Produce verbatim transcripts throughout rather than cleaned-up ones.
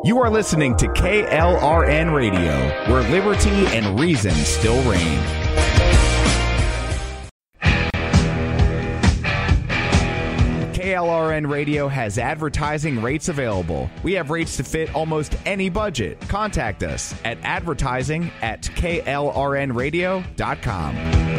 You are listening to K L R N Radio, where liberty and reason still reign. K L R N Radio has advertising rates available. We have rates to fit almost any budget. Contact us at advertising at K L R N radio dot com.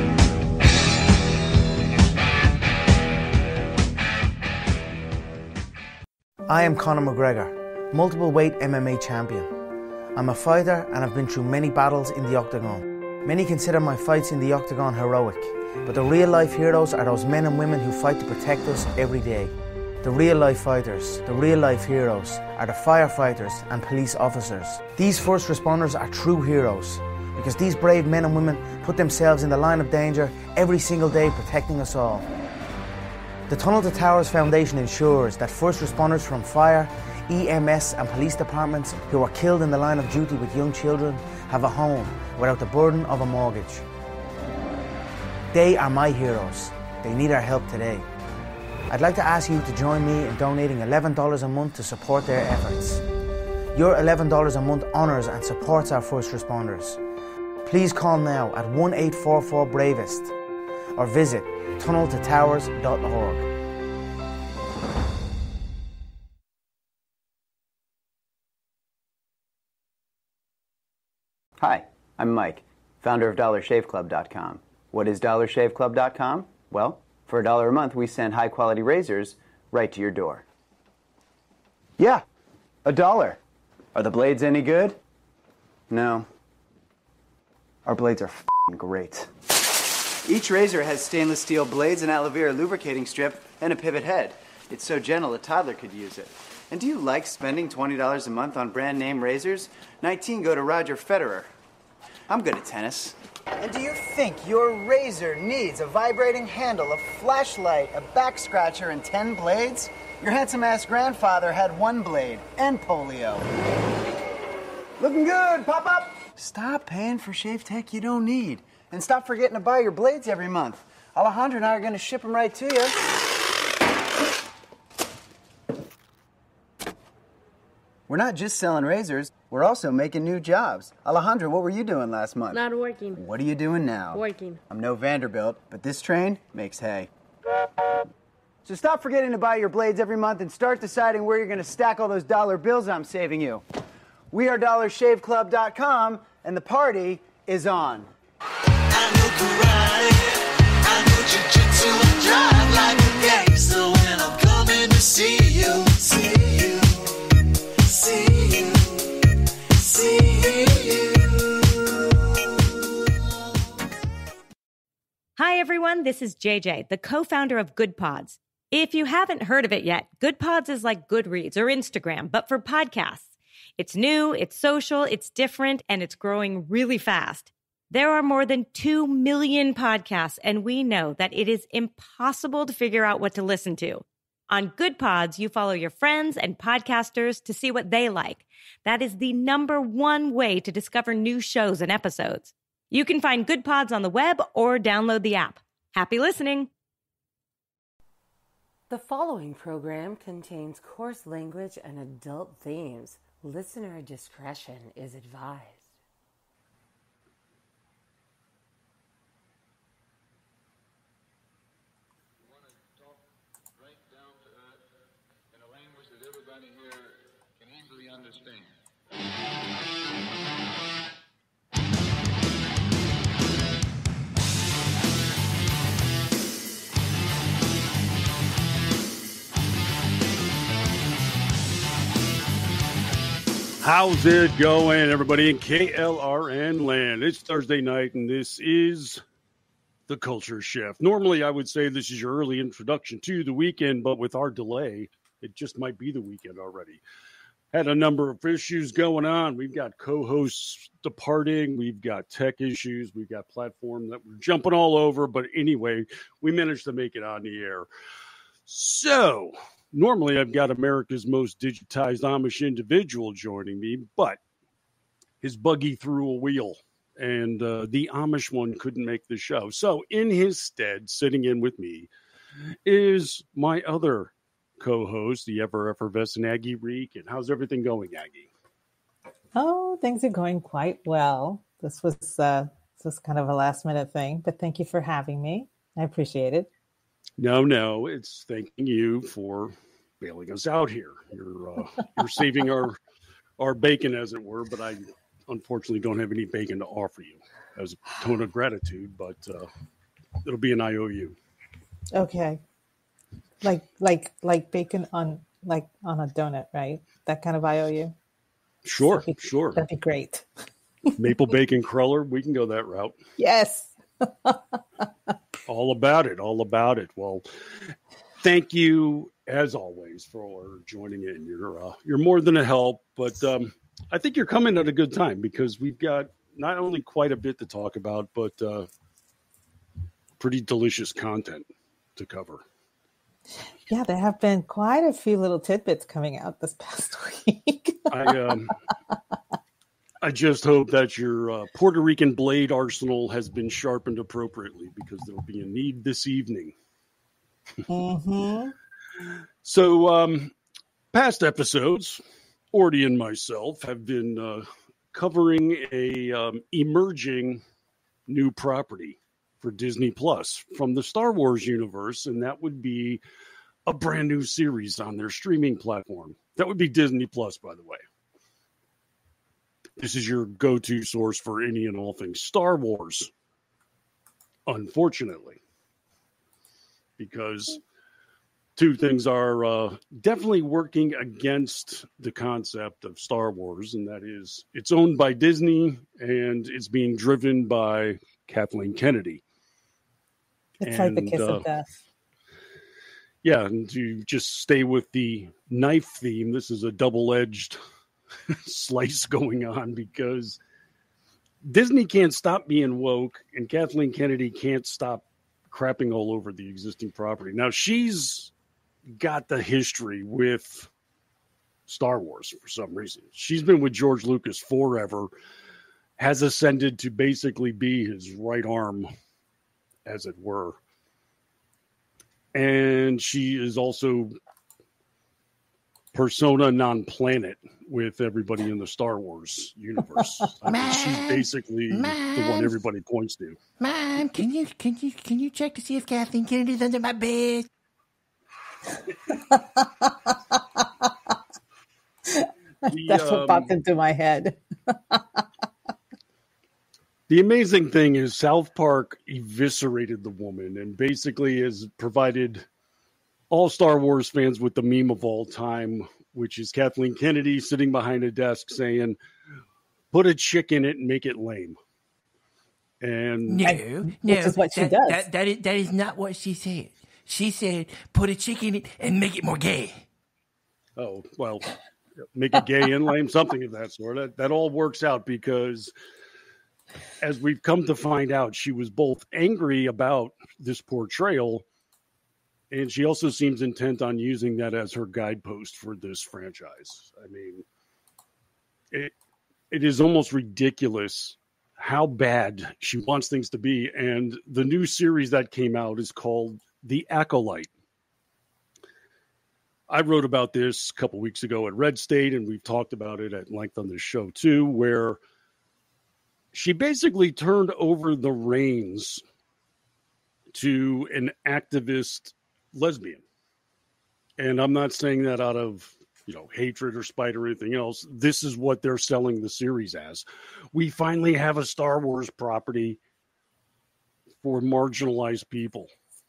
I am Conor McGregor, multiple weight M M A champion. I'm a fighter and I've been through many battles in the octagon. Many consider my fights in the octagon heroic, but the real life heroes are those men and women who fight to protect us every day. The real life fighters, the real life heroes, are the firefighters and police officers. These first responders are true heroes, because these brave men and women put themselves in the line of danger every single day protecting us all. The Tunnel to Towers Foundation ensures that first responders from fire, E M S and police departments who are killed in the line of duty with young children have a home without the burden of a mortgage. They are my heroes. They need our help today. I'd like to ask you to join me in donating eleven dollars a month to support their efforts. Your eleven dollars a month honours and supports our first responders. Please call now at one eight four four bravest or visit tunnel to towers dot org. Hi, I'm Mike, founder of dollar shave club dot com. What is dollar shave club dot com? Well, for a dollar a month, we send high-quality razors right to your door. Yeah, a dollar. Are the blades any good? No. Our blades are f***ing great. Each razor has stainless steel blades, an aloe vera lubricating strip, and a pivot head. It's so gentle a toddler could use it. And do you like spending twenty dollars a month on brand name razors? nineteen go to Roger Federer. I'm good at tennis. And do you think your razor needs a vibrating handle, a flashlight, a back scratcher, and ten blades? Your handsome-ass grandfather had one blade and polio. Looking good, pop up! Stop paying for shave tech you don't need. And stop forgetting to buy your blades every month. Alejandro and I are going to ship them right to you. We're not just selling razors, we're also making new jobs. Alejandro, what were you doing last month? Not working. What are you doing now? Working. I'm no Vanderbilt, but this train makes hay. So stop forgetting to buy your blades every month and start deciding where you're going to stack all those dollar bills I'm saving you. We are dollar shave club dot com, and the party is on. I know karate, I know jiu-jitsu, I drive like a gangster when I'm coming to see you, see you, see you, see you. Hi everyone, this is J J, the co-founder of Good Pods. If you haven't heard of it yet, Good Pods is like Goodreads or Instagram, but for podcasts. It's new, it's social, it's different, and it's growing really fast. There are more than two million podcasts, and we know that it is impossible to figure out what to listen to. On Good Pods, you follow your friends and podcasters to see what they like. That is the number one way to discover new shows and episodes. You can find Good Pods on the web or download the app. Happy listening! The following program contains coarse language and adult themes. Listener discretion is advised. We want to talk right down to earth in a language that everybody here can easily understand. How's it going, everybody in K L R N land? It's Thursday night, and this is The Culture Chef. Normally, I would say this is your early introduction to the weekend, but with our delay, it just might be the weekend already. Had a number of issues going on. We've got co-hosts departing. We've got tech issues. We've got platform that we're jumping all over. But anyway, we managed to make it on the air. So normally, I've got America's most digitized Amish individual joining me, but his buggy threw a wheel, and uh, the Amish one couldn't make the show. So in his stead, sitting in with me, is my other co-host, the ever-effervescent Aggie Reek. And how's everything going, Aggie? Oh, things are going quite well. This was uh, this was kind of a last minute thing, but thank you for having me. I appreciate it. No, no, it's thanking you for bailing us out here. You're uh, you're saving our our bacon, as it were, but I unfortunately don't have any bacon to offer you as a tone of gratitude. But uh, it'll be an I O U. Okay, like like like bacon on like on a donut, right? That kind of I O U. Sure, That'd be, sure. That'd be great. Maple bacon cruller, we can go that route. Yes. All about it, all about it. Well, thank you as always for joining in. You're uh, you're more than a help, but um, I think you're coming at a good time because we've got not only quite a bit to talk about, but uh, pretty delicious content to cover. Yeah, there have been quite a few little tidbits coming out this past week. I um, I just hope that your uh, Puerto Rican blade arsenal has been sharpened appropriately because there'll be a need this evening. Mm-hmm. So, um, past episodes, Orty and myself have been uh, covering a um, emerging new property for Disney Plus from the Star Wars universe, and that would be a brand new series on their streaming platform. That would be Disney Plus, by the way. This is your go-to source for any and all things Star Wars, unfortunately, because two things are uh, definitely working against the concept of Star Wars, and that is it's owned by Disney and it's being driven by Kathleen Kennedy. It's and, like the kiss uh, of death. Yeah, and to just stay with the knife theme, this is a double-edged slice going on because Disney can't stop being woke and Kathleen Kennedy can't stop crapping all over the existing property. Now, she's got the history with Star Wars for some reason. She's been with George Lucas forever, has ascended to basically be his right arm, as it were. And she is also persona non-planet with everybody in the Star Wars universe. I mean, she's basically the one everybody points to. Mom, can you can you can you check to see if Kathleen Kennedy's under my bed? That's what um, popped into my head. The amazing thing is South Park eviscerated the woman and basically has provided all Star Wars fans with the meme of all time, which is Kathleen Kennedy sitting behind a desk saying, put a chick in it and make it lame. And No, I, no, which is what she that, does. That, that, is, that is not what she said. She said, put a chick in it and make it more gay. Oh, well, make it gay and lame, something of that sort. That, that all works out because, as we've come to find out, she was both angry about this portrayal, and she also seems intent on using that as her guidepost for this franchise. I mean, it it is almost ridiculous how bad she wants things to be. And the new series that came out is called The Acolyte. I wrote about this a couple weeks ago at Red State, and we've talked about it at length on this show too, where she basically turned over the reins to an activist lesbian. And I'm not saying that out of, you know, hatred or spite or anything else. This is what they're selling the series as. We finally have a Star Wars property for marginalized people.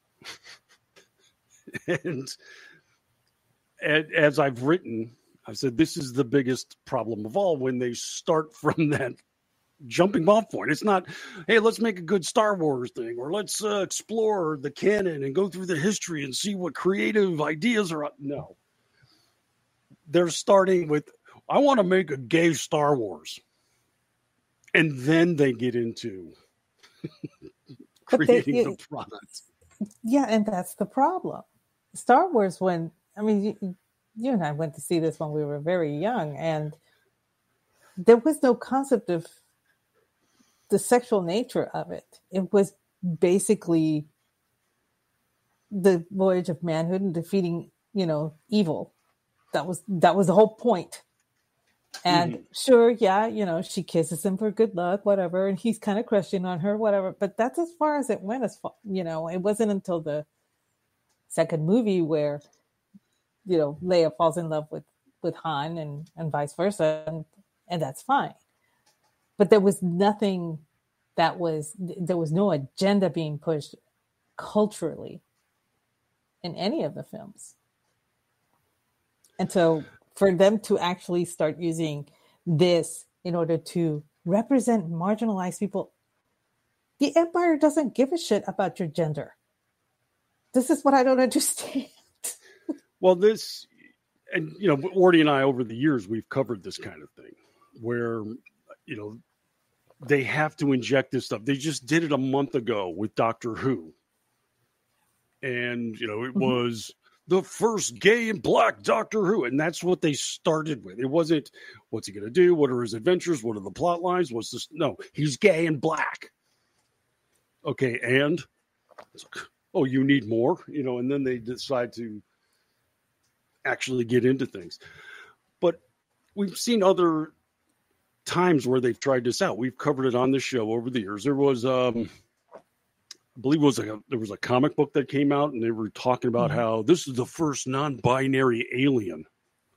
and, and as I've written, I said, this is the biggest problem of all when they start from that jumping off point. It's not, hey, let's make a good Star Wars thing, or let's uh, explore the canon and go through the history and see what creative ideas are. No. They're starting with, I want to make a gay Star Wars. And then they get into creating they, the product. Yeah, and that's the problem. Star Wars, when, I mean, you, you and I went to see this when we were very young, and there was no concept of the sexual nature of it. It was basically the voyage of manhood and defeating, you know, evil. That was that was the whole point. And Mhm. sure, yeah, you know, she kisses him for good luck, whatever, and he's kind of crushing on her, whatever. But that's as far as it went. As far, you know, it wasn't until the second movie where, you know, Leia falls in love with with Han, and and vice versa, and, and that's fine. But there was nothing that was there was no agenda being pushed culturally in any of the films. And so for them to actually start using this in order to represent marginalized people, the Empire doesn't give a shit about your gender. This is what I don't understand. Well, this, and you know, Orty and I over the years, we've covered this kind of thing where, you know, they have to inject this stuff. They just did it a month ago with Doctor Who. And, you know, it Mhm. was the first gay and black Doctor Who. And that's what they started with. It wasn't, what's he going to do? What are his adventures? What are the plot lines? What's this? No, he's gay and black. Okay, and, it's like, oh, you need more? You know, and then they decide to actually get into things. But we've seen other times where they've tried this out. We've covered it on the show over the years. There was, um, I believe, it was a, there was a comic book that came out, and they were talking about Mhm. how this is the first non-binary alien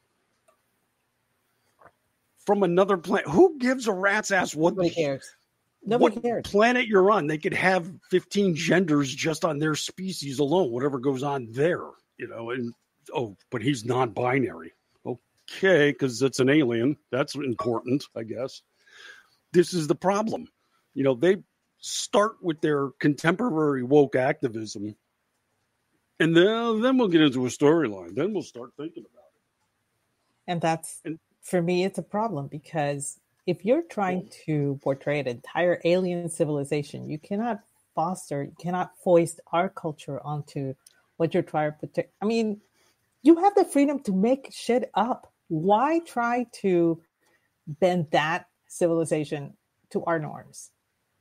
from another planet. Who gives a rat's ass what, Nobody cares. Nobody what cares. planet you're on? They could have fifteen genders just on their species alone, whatever goes on there, you know. And oh, but he's non-binary. Okay, because it's an alien. That's important, I guess. This is the problem. You know, they start with their contemporary woke activism, and then, then we'll get into a storyline. Then we'll start thinking about it. And that's, And- for me, it's a problem, because if you're trying to portray an entire alien civilization, you cannot foster, you cannot foist our culture onto what you're trying to protect. I mean, you have the freedom to make shit up. Why try to bend that civilization to our norms?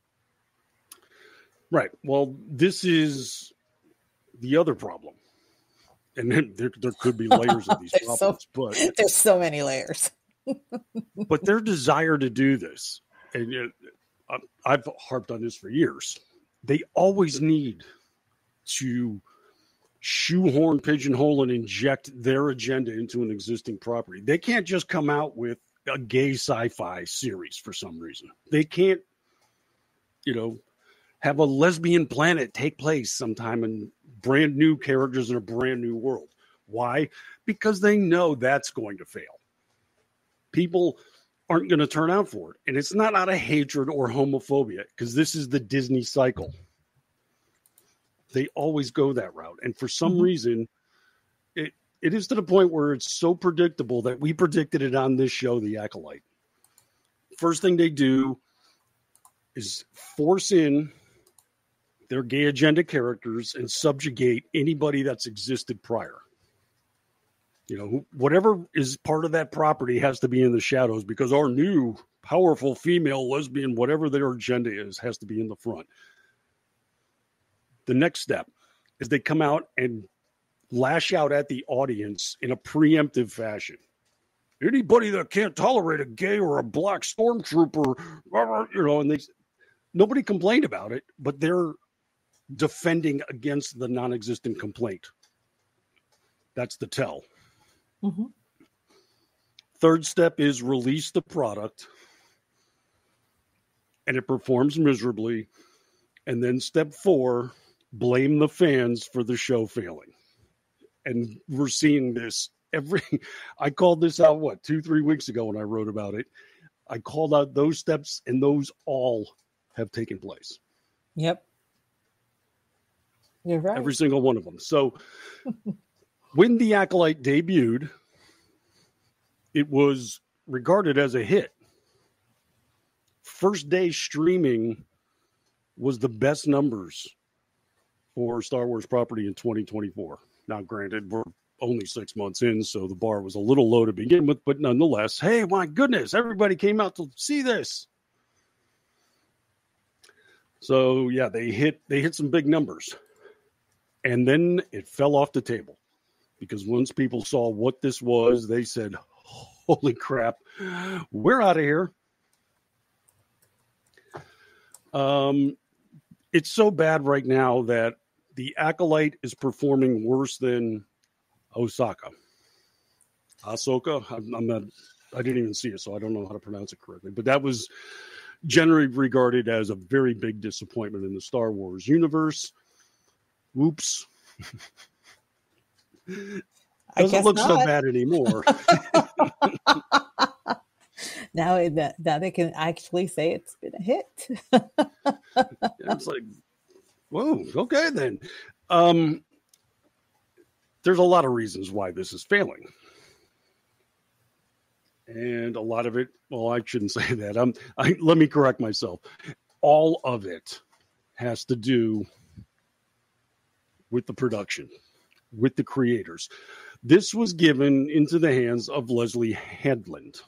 Right. Well, this is the other problem. And then there, there could be layers of these There's so- problems, but There's so many layers. but their desire to do this, and it, I- I've harped on this for years, they always need to shoehorn, pigeonhole, and inject their agenda into an existing property. They can't just come out with a gay sci-fi series for some reason. They can't, you know, have a lesbian planet take place sometime and brand new characters in a brand new world. Why? Because they know that's going to fail. People aren't going to turn out for it. And it's not out of hatred or homophobia, because this is the Disney cycle. They always go that route. And for some Mhm. reason, it, it is to the point where it's so predictable that we predicted it on this show, The Acolyte. First thing they do is force in their gay agenda characters and subjugate anybody that's existed prior. You know, whatever is part of that property has to be in the shadows, because our new powerful female lesbian, whatever their agenda is, has to be in the front. The next step is they come out and lash out at the audience in a preemptive fashion. Anybody that can't tolerate a gay or a black stormtrooper, you know, and they nobody complained about it, but they're defending against the non-existent complaint. That's the tell. Mhm. Third step is release the product, and it performs miserably. And then step four, blame the fans for the show failing. And we're seeing this every, I called this out, what, two, three weeks ago when I wrote about it. I called out those steps, and those all have taken place. Yep. You're right. Every single one of them. So when The Acolyte debuted, it was regarded as a hit. First day streaming was the best numbers for Star Wars property in twenty twenty-four. Now, granted, we're only six months in, so the bar was a little low to begin with, but nonetheless, hey, my goodness, everybody came out to see this. So yeah, they hit they hit some big numbers. And then it fell off the table, because once people saw what this was, they said, Holy crap. We're out of here. Um, it's so bad right now that the Acolyte is performing worse than Osaka. Ahsoka? I'm, I'm not, I didn't even see it, so I don't know how to pronounce it correctly. But that was generally regarded as a very big disappointment in the Star Wars universe. Whoops. Doesn't look not. so bad anymore. now, it, now they can actually say it's been a hit. It's like, whoa, okay then. Um, there's a lot of reasons why this is failing. And a lot of it, well, I shouldn't say that. Um, I, let me correct myself. All of it has to do with the production, with the creators. This was given into the hands of Leslie Headland.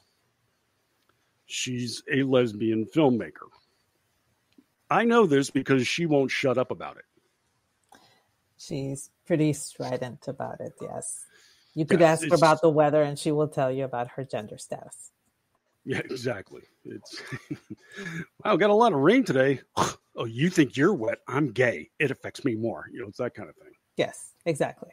She's a lesbian filmmaker. I know this because she won't shut up about it. She's pretty strident about it, yes. You could Yes, ask her it's- about the weather and she will tell you about her gender status. Yeah, exactly. It's wow, got a lot of rain today. Oh, you think you're wet? I'm gay. It affects me more. You know, it's that kind of thing. Yes, exactly.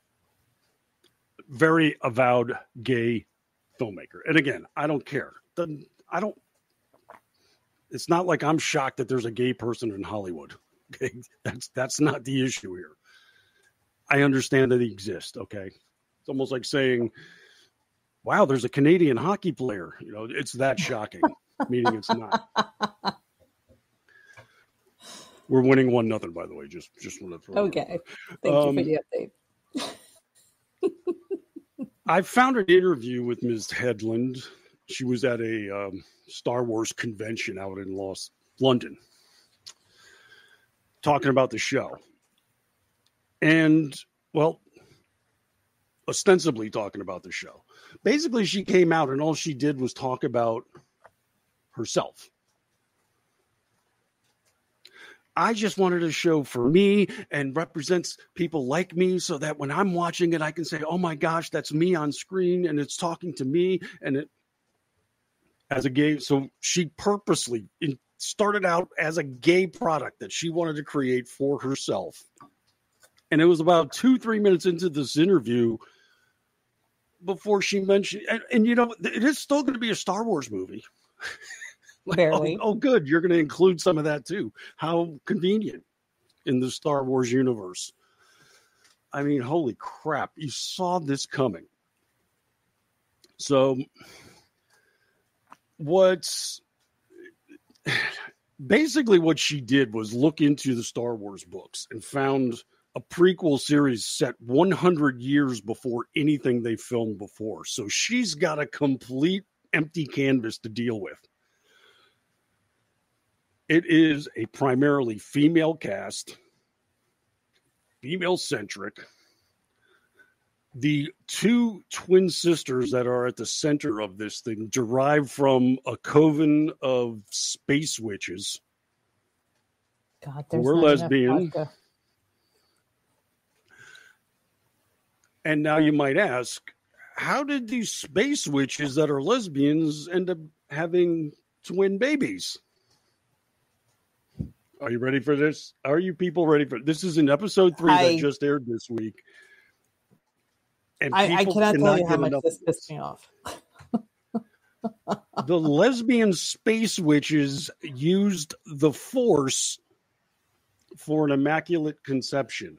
Very avowed gay filmmaker. And again, I don't care. Doesn't I don't it's not like I'm shocked that there's a gay person in Hollywood. Okay. That's that's not the issue here. I understand that they exist, okay? It's almost like saying, wow, there's a Canadian hockey player. You know, it's that shocking, meaning it's not. We're winning one nothing, by the way. Just just want to throw Okay. Thank Um, you for the update. I found an interview with Miz Headland. She was at a um, Star Wars convention out in Los London, talking about the show. And, well, ostensibly talking about the show. Basically, she came out and all she did was talk about herself. I just wanted a show for me and represents people like me so that when I'm watching it, I can say, oh my gosh, that's me on screen and it's talking to me. And it, as a gay, so she purposely in, started out as a gay product that she wanted to create for herself. And it was about two, three minutes into this interview before she mentioned, and, and you know, it is still going to be a Star Wars movie. Like, Barely. Oh, oh, good. You're going to include some of that too. How convenient in the Star Wars universe. I mean, holy crap. You saw this coming. So what's basically what she did was look into the Star Wars books and found a prequel series set one hundred years before anything they filmed before. So she's got a complete empty canvas to deal with. It is a primarily female cast, female centric. The two twin sisters that are at the center of this thing derive from a coven of space witches. God, there's We're not enough lesbian. vodka. And now you might ask, how did these space witches that are lesbians end up having twin babies? Are you ready for this? Are you people ready for this? Is in episode three I- that just aired this week. And I, I people cannot tell you how get much enough this of pissed me off. the lesbian space witches used the Force for an immaculate conception.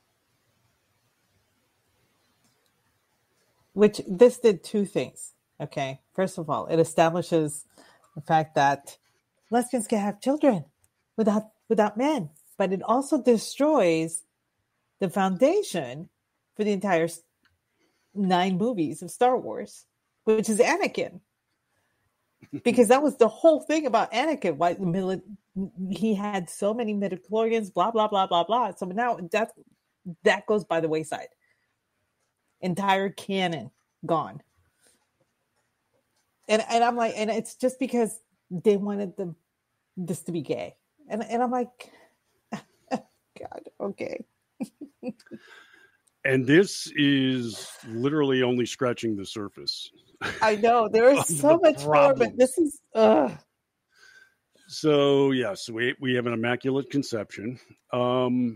Which this did two things. Okay. First of all, it establishes the fact that lesbians can have children without without men. But it also destroys the foundation for the entire s- nine movies of Star Wars, which is Anakin. Because that was the whole thing about Anakin. Why the mili- he had so many midichlorians, blah, blah, blah, blah, blah. So now that that goes by the wayside. Entire canon gone. And and I'm like, and it's just because they wanted them this to be gay. And and I'm like, God, okay. And this is literally only scratching the surface. I know there is so The much more, but this is ugh. So yes, we we have an immaculate conception. Um,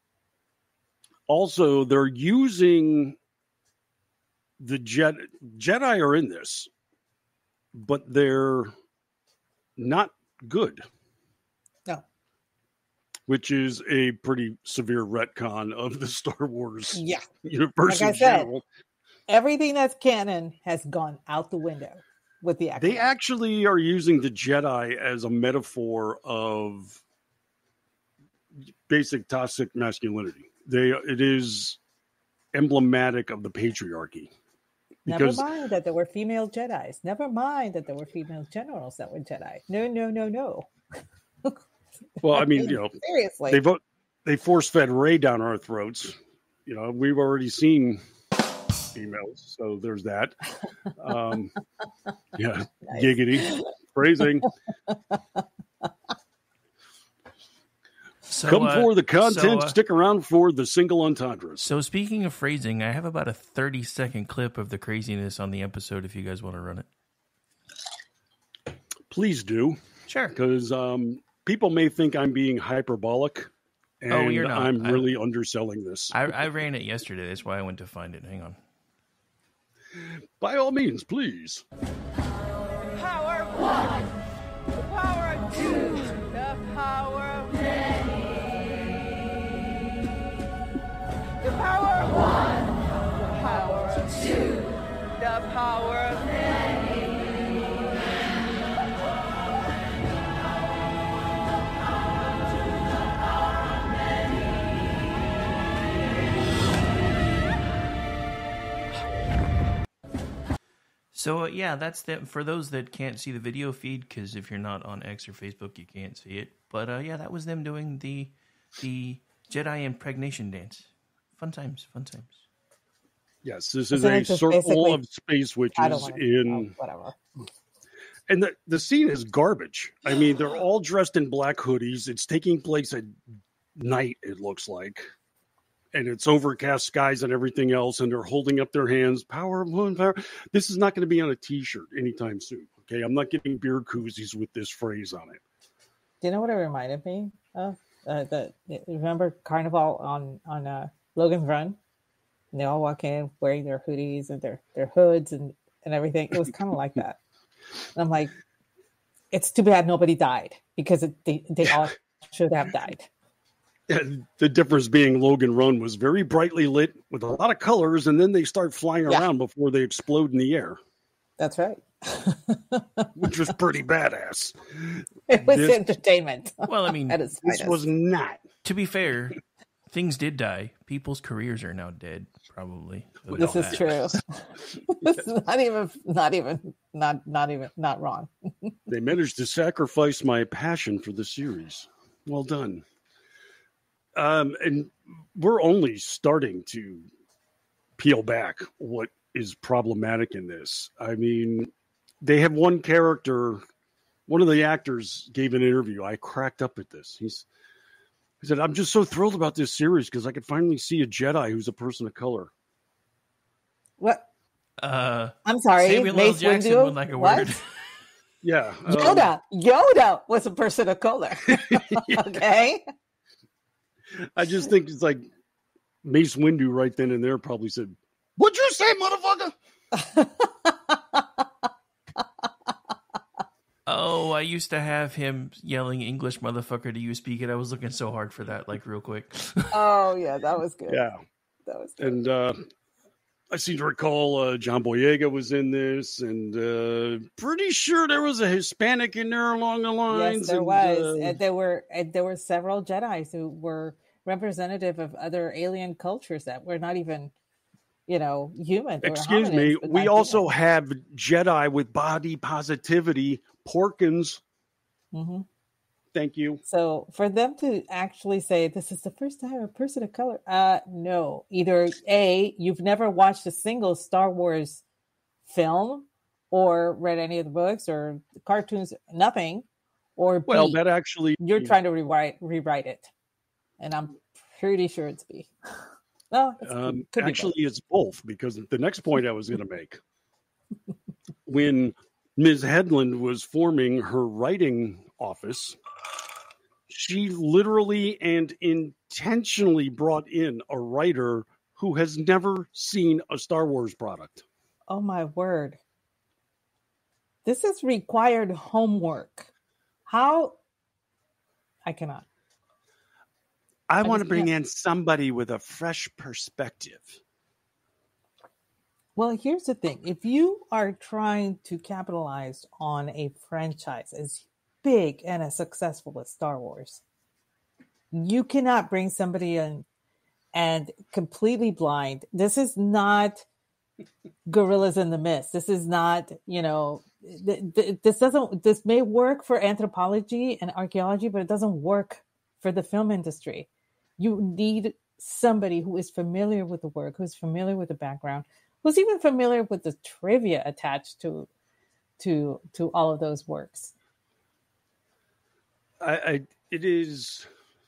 also, they're using the Jedi. Jedi are in this, but they're not good. No. Which is a pretty severe retcon of the Star Wars Yeah. universe Like I in said, general. everything that's canon has gone out the window with the acting. They actually are using the Jedi as a metaphor of basic toxic masculinity. They it is emblematic of the patriarchy. Never Because mind that there were female Jedis. Never mind that there were female generals that were Jedi. No, no, no, no. well, I mean, you know, seriously, they vote they force fed Rey down our throats. You know, we've already seen females, so there's that. Um, yeah, Nice. giggity phrasing. So, Come uh, for the content. so, uh, Stick around for the single entendres. So speaking of phrasing, I have about a thirty second clip of the craziness on the episode if you guys want to run it. Please do. Sure. Because um, people may think I'm being hyperbolic, and Oh, you're not. I'm I- really underselling this. I, I ran it yesterday. That's why I went to find it. Hang on. By all means, please. Power one, the power of two, the power of many. The power of one, the power of two, the power of many. So uh, yeah, that's the for those that can't see the video feed, because if you're not on X or Facebook, you can't see it. But uh, yeah, that was them doing the the Jedi impregnation dance. Fun times, fun times. Yes, this is Isn't a it just circle basically- of space I don't witches want to. in, whatever. and the the scene is garbage. I mean, they're all dressed in black hoodies. It's taking place at night. It looks like, and it's overcast skies and everything else. And they're holding up their hands. Power of one, power. This is not going to be on a T-shirt anytime soon. Okay, I'm not getting beer koozies with this phrase on it. Do you know what it reminded me of? Uh, the remember Carnival on on uh, Logan's Run? And they all walk in wearing their hoodies and their their hoods and and everything. It was kind of like that. And I'm like, it's too bad nobody died because it, they they all should have died. And the difference being Logan Run was very brightly lit with a lot of colors, and then they start flying Yeah. around before they explode in the air, That's right. which was pretty badass. It was This- entertainment. Well, I mean, At its This finest. was not. to be fair, things did die. People's careers are now dead, probably. So This it is true. This is not even, not even, not not even, not wrong. They managed to sacrifice my passion for the series. Well done. Um, and we're only starting to peel back what is problematic in this. I mean, they have one character. One of the actors gave an interview. I cracked up at this. He's he said, "I'm just so thrilled about this series because I could finally see a Jedi who's a person of color." What? Uh, I'm sorry. Samuel L. Mace Jackson Windu? would like a What? word. Yeah, um, Yoda. Yoda was a person of color. Okay. I just think it's like Mace Windu right then and there probably said, "What'd you say, motherfucker?" Oh, I used to have him yelling English motherfucker. Do you speak it? I was looking so hard for that, like real quick. Oh yeah, that was good. Yeah. That was good. And uh, I seem to recall uh, John Boyega was in this, and uh, pretty sure there was a Hispanic in there along the lines. Yes, there and, was. uh, And there were and there were several Jedis who were representative of other alien cultures that were not even, you know, human. They were excuse me. hominids, but We not also human. have Jedi with body positivity. Porkins. Mhm. Thank you. So for them to actually say this is the first time a person of color, uh, no. Either A, you've never watched a single Star Wars film or read any of the books or the cartoons, nothing, or B, Well, that actually you're trying to rewrite rewrite it, and I'm pretty sure it's B. Oh, that's- Um, could be actually, it's both, because the next point I was going to make, when Miz Headland was forming her writing office, she literally and intentionally brought in a writer who has never seen a Star Wars product. Oh my word. This is required homework. How? I cannot. I, I want to just bring can't. in somebody with a fresh perspective. Well, here's the thing. If you are trying to capitalize on a franchise as big and as successful as Star Wars, you cannot bring somebody in and completely blind. This is not Gorillas in the Mist. This is not, you know, th- th- this doesn't, this may work for anthropology and archaeology, but it doesn't work for the film industry. You need somebody who is familiar with the work, who's familiar with the background, who's even familiar with the trivia attached to to to all of those works. I, I it is.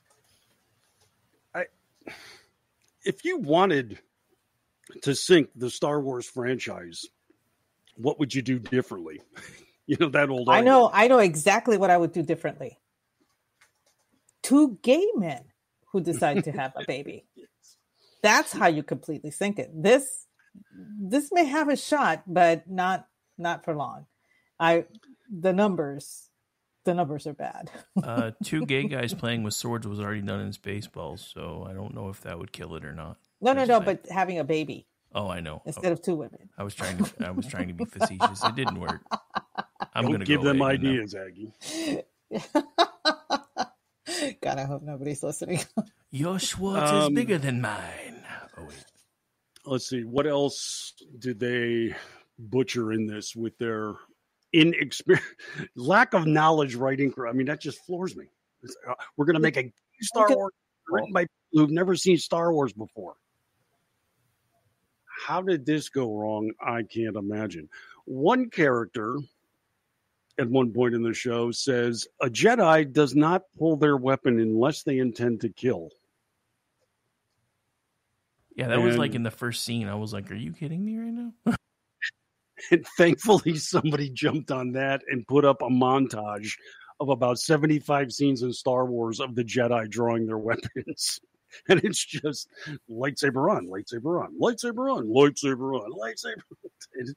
I if you wanted to sync the Star Wars franchise, what would you do differently? You know, that old. I argument. know, I know exactly what I would do differently. Two gay men who decide to have a baby. That's how you completely sync it. This this may have a shot, but not not for long. I the numbers the numbers are bad. uh, two gay guys playing with swords was already done in Spaceballs, so I don't know if that would kill it or not. No, no, Just no, saying. but having a baby Oh, I know. instead of two women. I was trying to. I was trying to be facetious. It didn't work. I'm Don't gonna give go them away, you know. ideas, Aggie. God, I hope nobody's listening. Your Schwartz is Um, bigger than mine. Oh wait. Let's see. What else did they butcher in this with their inexperience, lack of knowledge writing? I mean, that just floors me. It's, uh, we're going to make a Star Okay. Wars written by people who've never seen Star Wars before. How did this go wrong? I can't imagine. One character at one point in the show says a Jedi does not pull their weapon unless they intend to kill. Yeah, that was like And- in the first scene. I was like, "Are you kidding me right now?" And thankfully, somebody jumped on that and put up a montage of about seventy-five scenes in Star Wars of the Jedi drawing their weapons. And it's just lightsaber on, lightsaber on, lightsaber on, lightsaber on, lightsaber on.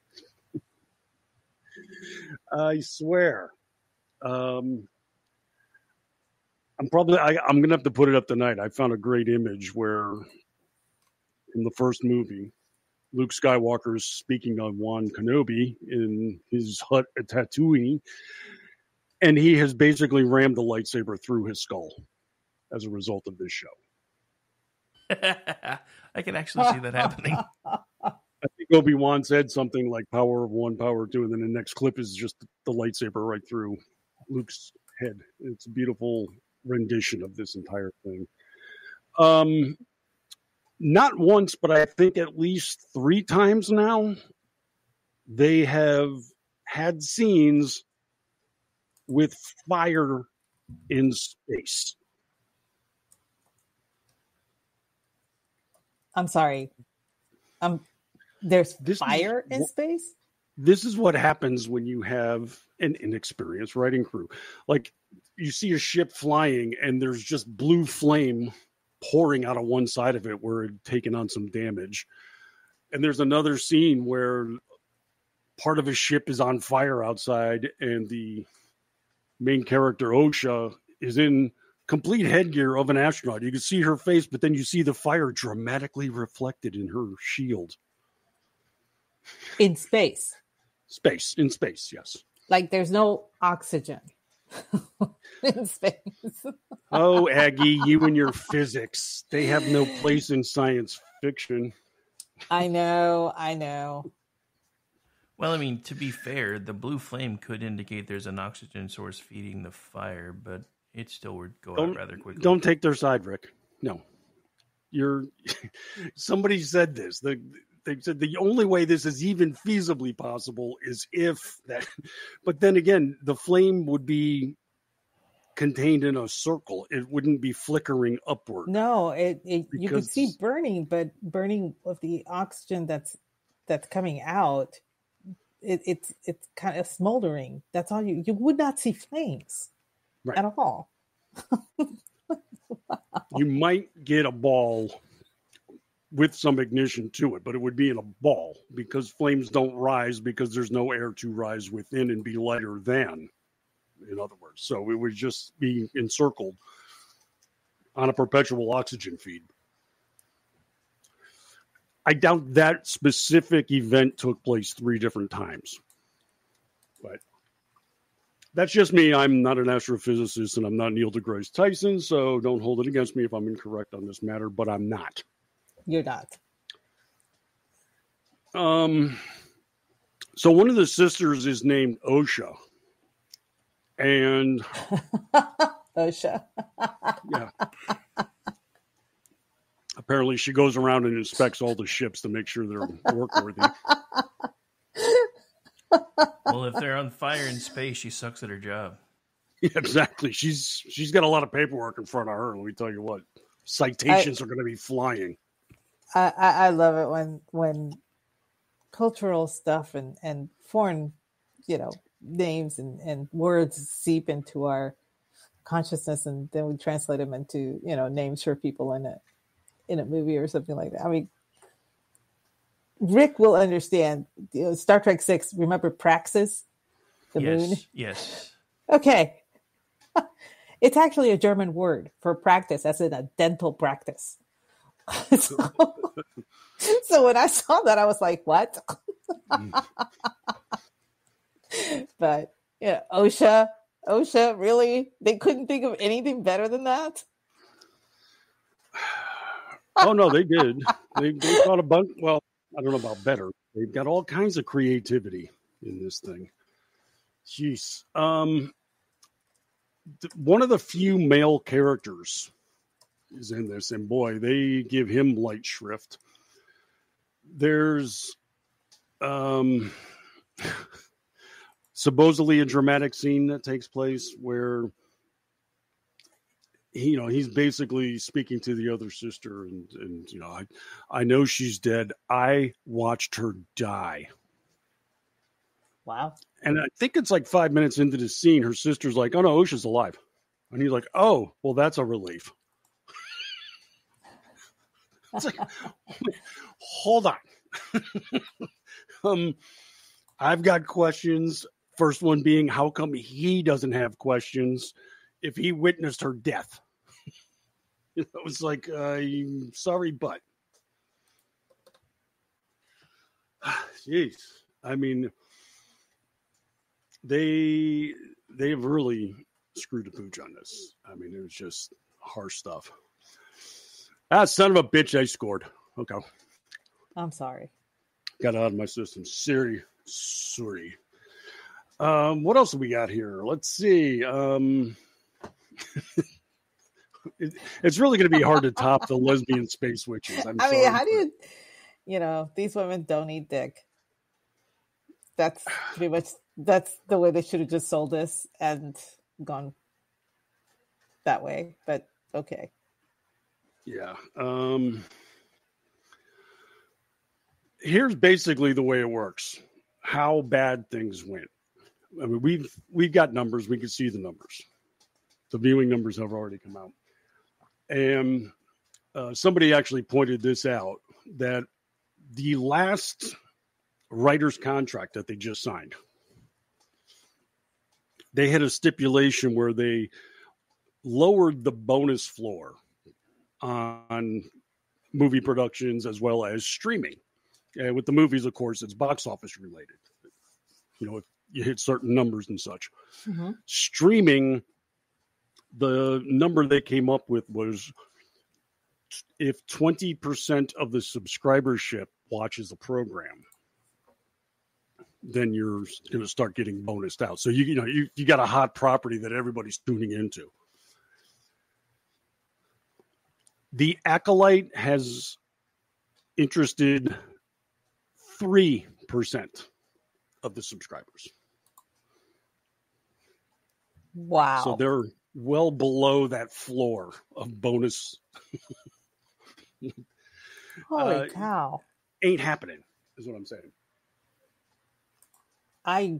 I swear. Um, I'm probably, I, I'm going to have to put it up tonight. I found a great image where in the first movie, Luke Skywalker is speaking on Wan Kenobi in his hut at Tatooine, and he has basically rammed the lightsaber through his skull as a result of this show. I can actually see that happening. I think Obi-Wan said something like power of one, power of two, and then the next clip is just the lightsaber right through Luke's head. It's a beautiful rendition of this entire thing. Um, not once, but I think at least three times now, they have had scenes with fire in space. I'm sorry. Um, there's This is fire in wh- space? This is what happens when you have an inexperienced writing crew. Like, you see a ship flying and there's just blue flame pouring out of one side of it where it's taken on some damage. And there's another scene where part of a ship is on fire outside and the main character, Osha, is in complete headgear of an astronaut. You can see her face, but then you see the fire dramatically reflected in her shield. In space. Space, in space, yes. Like there's no oxygen in space. Oh, Aggie, you and your physics. They have no place in science fiction. I know, I know. Well, I mean, to be fair, the blue flame could indicate there's an oxygen source feeding the fire, but it still would go out Don't, rather quickly. don't take their side, Rick. No. You're somebody said this. The, they said the only way this is even feasibly possible is if that, but then again, the flame would be contained in a circle, it wouldn't be flickering upward. No, it, it you can Because- see burning, but burning of the oxygen that's that's coming out, it, it's it's kind of smoldering. That's all you you would not see flames Right. at all. You might get a ball with some ignition to it, but it would be in a ball because flames don't rise because there's no air to rise within and be lighter than, in other words. So it would just be encircled on a perpetual oxygen feed. I doubt that specific event took place three different times. But that's just me. I'm not an astrophysicist and I'm not Neil deGrasse Tyson, so don't hold it against me if I'm incorrect on this matter, but I'm not. You're not. Um, so one of the sisters is named OSHA. And OSHA. yeah. Apparently she goes around and inspects all the ships to make sure they're workworthy. Well, if they're on fire in space, she sucks at her job. Yeah, exactly. She's she's got a lot of paperwork in front of her. Let me tell you what. Citations I- are going to be flying. I, I, I love it when when cultural stuff and, and foreign, you know, names and, and words seep into our consciousness, and then we translate them into, you know, names for people in a in a movie or something like that. I mean, Rick will understand. You know, Star Trek Six. Remember Praxis, the yes, moon? yes. Okay, it's actually a German word for practice, as in a dental practice. so, so when I saw that, I was like, "What?" But yeah, OSHA, OSHA, really? They couldn't think of anything better than that? Oh, no, they did. They, they thought a bunch. Well, I don't know about better. They've got all kinds of creativity in this thing. Jeez. Um, th- one of the few male characters is in this, and boy, they give him light shrift. There's um, supposedly a dramatic scene that takes place where he, you know, he's basically speaking to the other sister, and and you know, I, I know she's dead. I watched her die. Wow. And I think it's like five minutes into the scene, her sister's like, "Oh no, OSHA's alive," and he's like, "Oh, well, that's a relief." It's like, hold on. um, I've got questions. First one being, how come he doesn't have questions if he witnessed her death? It was like, uh, I'm sorry, but. Jeez. I mean, they they've really screwed the pooch on this. I mean, it was just harsh stuff. Ah, son of a bitch, I scored. Okay. I'm sorry. Got it out of my system. Sorry. Sorry. Um, what else have we got here? Let's see. Um, it, it's really going to be hard to top the lesbian space witches. I'm I sorry, mean, how do but- you, you know, these women don't eat dick. That's pretty much, that's the way they should have just sold this and gone that way. But okay. Yeah. Um, here's basically the way it works. How bad things went. I mean, we've we've got numbers. We can see the numbers. The viewing numbers have already come out, and uh, somebody actually pointed this out, that the last writer's contract that they just signed, they had a stipulation where they lowered the bonus floor on movie productions as well as streaming. And with the movies, of course, it's box office related. You know, if you hit certain numbers and such. Mm-hmm. Streaming, the number they came up with was if twenty percent of the subscribership watches a program, then you're going to start getting bonused out. So, you, you know, you, you got a hot property that everybody's tuning into. The Acolyte has interested three percent of the subscribers. Wow. So they're well below that floor of bonus. Holy uh, cow. Ain't happening, is what I'm saying. I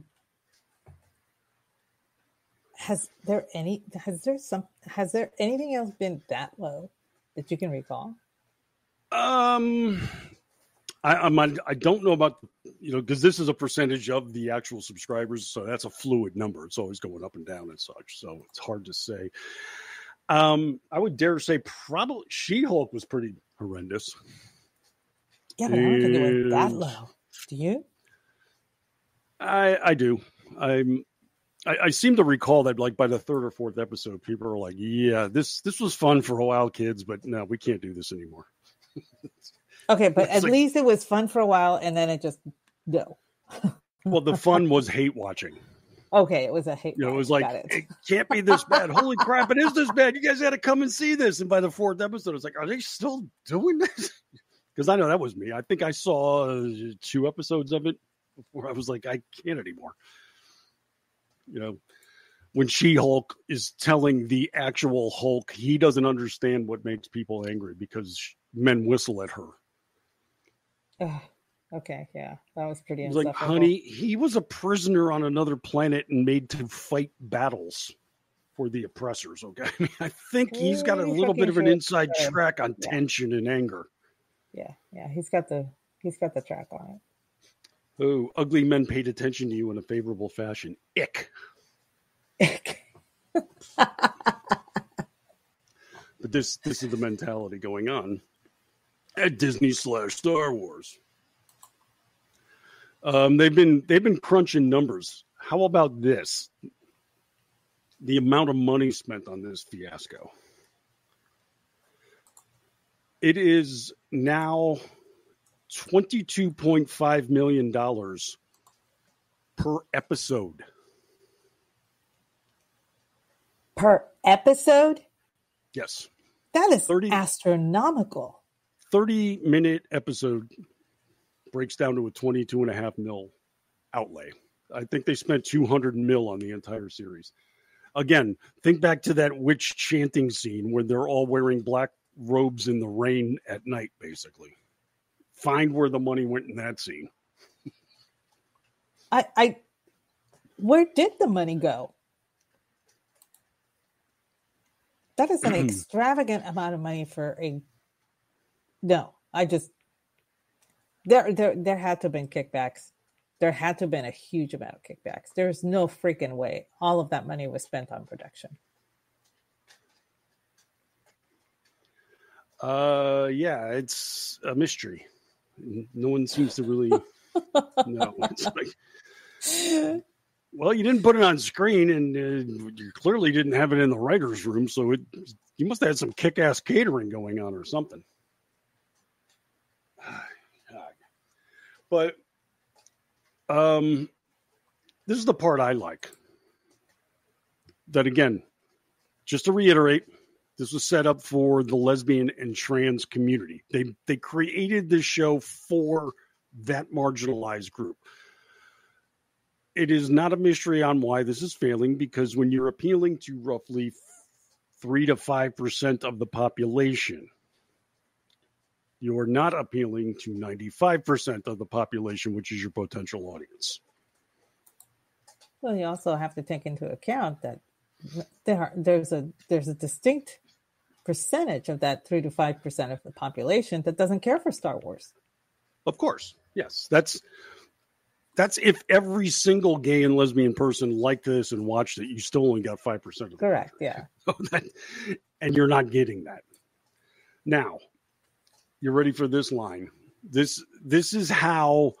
has there any has there some has there anything else been that low that you can recall? Um, I I'm not, I don't know about, you know, because this is a percentage of the actual subscribers, so that's a fluid number. It's always going up and down and such, so it's hard to say. Um, I would dare say probably She-Hulk was pretty horrendous. Yeah, but I don't think it was that low. Do you? I I do. I'm. I, I seem to recall that, like by the third or fourth episode, people are like, "Yeah, this this was fun for a while, kids, but no, we can't do this anymore." Okay, but It's at like- least it was fun for a while, and then it just no. Well, the fun was hate watching. Okay, it was a hate. You know, it was watch. like, Got it. it can't be this bad. Holy crap, it is this bad. You guys got to come and see this. And by the fourth episode, it's like, are they still doing this? Because I know that was me. I think I saw uh, two episodes of it before I was like, I can't anymore. You know, when She-Hulk is telling the actual Hulk, he doesn't understand what makes people angry because men whistle at her. Ugh, okay, yeah, that was pretty. He was like, insufferable. honey, he was a prisoner on another planet and made to fight battles for the oppressors. Okay, I mean, I think he's got a He's little bit of an fucking inside sure. track on Yeah. tension and anger. Yeah, yeah, he's got the he's got the track on Oh, ugly men paid attention to you in a favorable fashion. Ick. it. But this this is the mentality going on at Disney slash Star Wars. Um, they've been they've been crunching numbers. How about this? The amount of money spent on this fiasco. It is now twenty-two point five million dollars per episode. Per episode, Yes. that is thirty astronomical. thirty minute episode breaks down to a twenty-two and a half mil outlay. I think they spent two hundred mil on the entire series. Again, think back to that witch chanting scene where they're all wearing black robes in the rain at night, basically. Find where the money went in that scene. I, I, where did the money go? That is an extravagant amount of money for a. No, I just there there there had to have been kickbacks. There had to have been a huge amount of kickbacks. There's no freaking way all of that money was spent on production. Uh, yeah, it's a mystery. No one seems to really know. It's like, well, you didn't put it on screen, and uh, you clearly didn't have it in the writer's room, so it you must have had some kick-ass catering going on or something. But um, this is the part I like. That, again, just to reiterate, this was set up for the lesbian and trans community. They they created this show for that marginalized group. It is not a mystery on why this is failing, because when you're appealing to roughly three to five percent of the population, you're not appealing to ninety-five percent of the population, which is your potential audience. Well, you also have to take into account that there are, there's a there's a distinct percentage of that three to five percent of the population that doesn't care for Star Wars. Of course, yes, that's that's if every single gay and lesbian person liked this and watched it, you still only got five percent of the Correct. Yeah. and you're not getting that. Now, you're ready for this line. This this is how.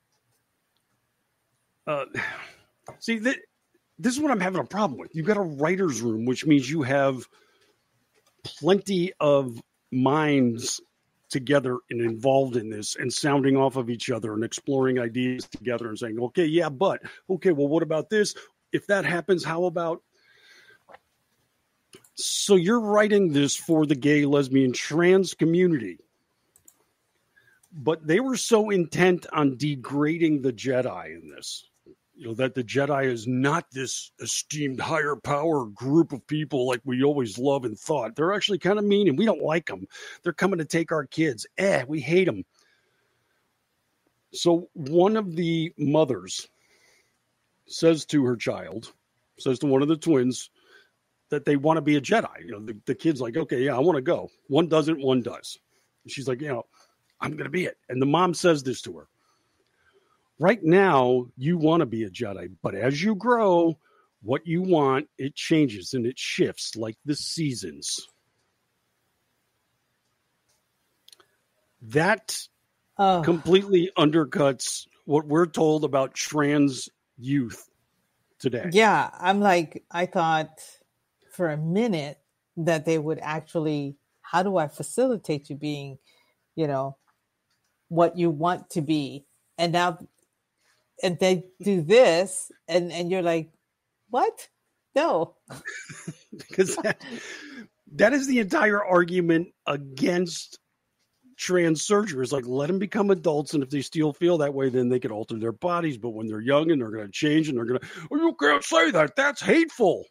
Uh, see, th- this is what I'm having a problem with. You've got a writer's room, which means you have plenty of minds together and involved in this and sounding off of each other and exploring ideas together and saying, okay, yeah, but, okay, well, what about this? If that happens, how about... So you're writing this for the gay, lesbian, trans community, but they were so intent on degrading the Jedi in this. you know, that the Jedi is not this esteemed higher power group of people like we always love and thought. They're actually kind of mean, and we don't like them. They're coming to take our kids. Eh, we hate them. So one of the mothers says to her child, says to one of the twins, that they want to be a Jedi. You know, the, the kid's like, okay, yeah, I want to go. One doesn't, one does. And she's like, you know, I'm going to be it. And the mom says this to her. Right now, you want to be a Jedi, but as you grow, what you want, it changes and it shifts like the seasons. That Oh. completely undercuts what we're told about trans youth today. Yeah, I'm like, I thought for a minute that they would actually, how do I facilitate you being, you know, what you want to be? And now, and they do this, and, and you're like, what? No. Because that, that is the entire argument against trans surgery. Is like, let them become adults, and if they still feel that way, then they can alter their bodies. But when they're young and they're going to change, and they're going to, oh, you can't say that. That's hateful.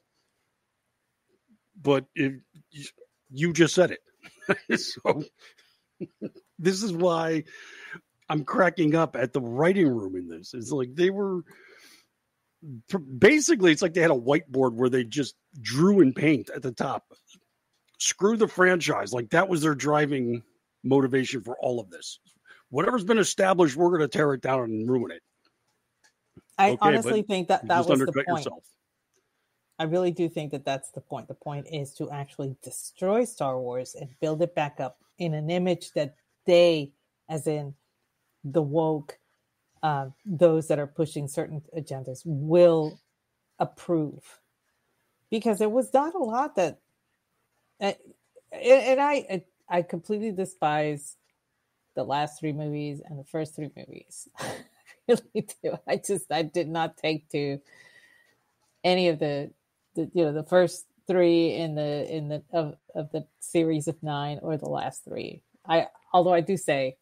But if you just said it, so this is why I'm cracking up at the writing room in this. It's like they were basically, it's like they had a whiteboard where they just drew in paint at the top. Screw the franchise. Like that was their driving motivation for all of this. Whatever's been established, we're going to tear it down and ruin it. I Okay, honestly but think that you that just was the undercut point. yourself. I really do think that that's the point. The point is to actually destroy Star Wars and build it back up in an image that they, as in the woke, uh, those that are pushing certain agendas, will approve. Because there was not a lot that, uh, and I, I completely despise the last three movies and the first three movies. I really do. I just, I did not take to any of the, the you know, the first three in the in the of, of the series of nine or the last three. I although I do say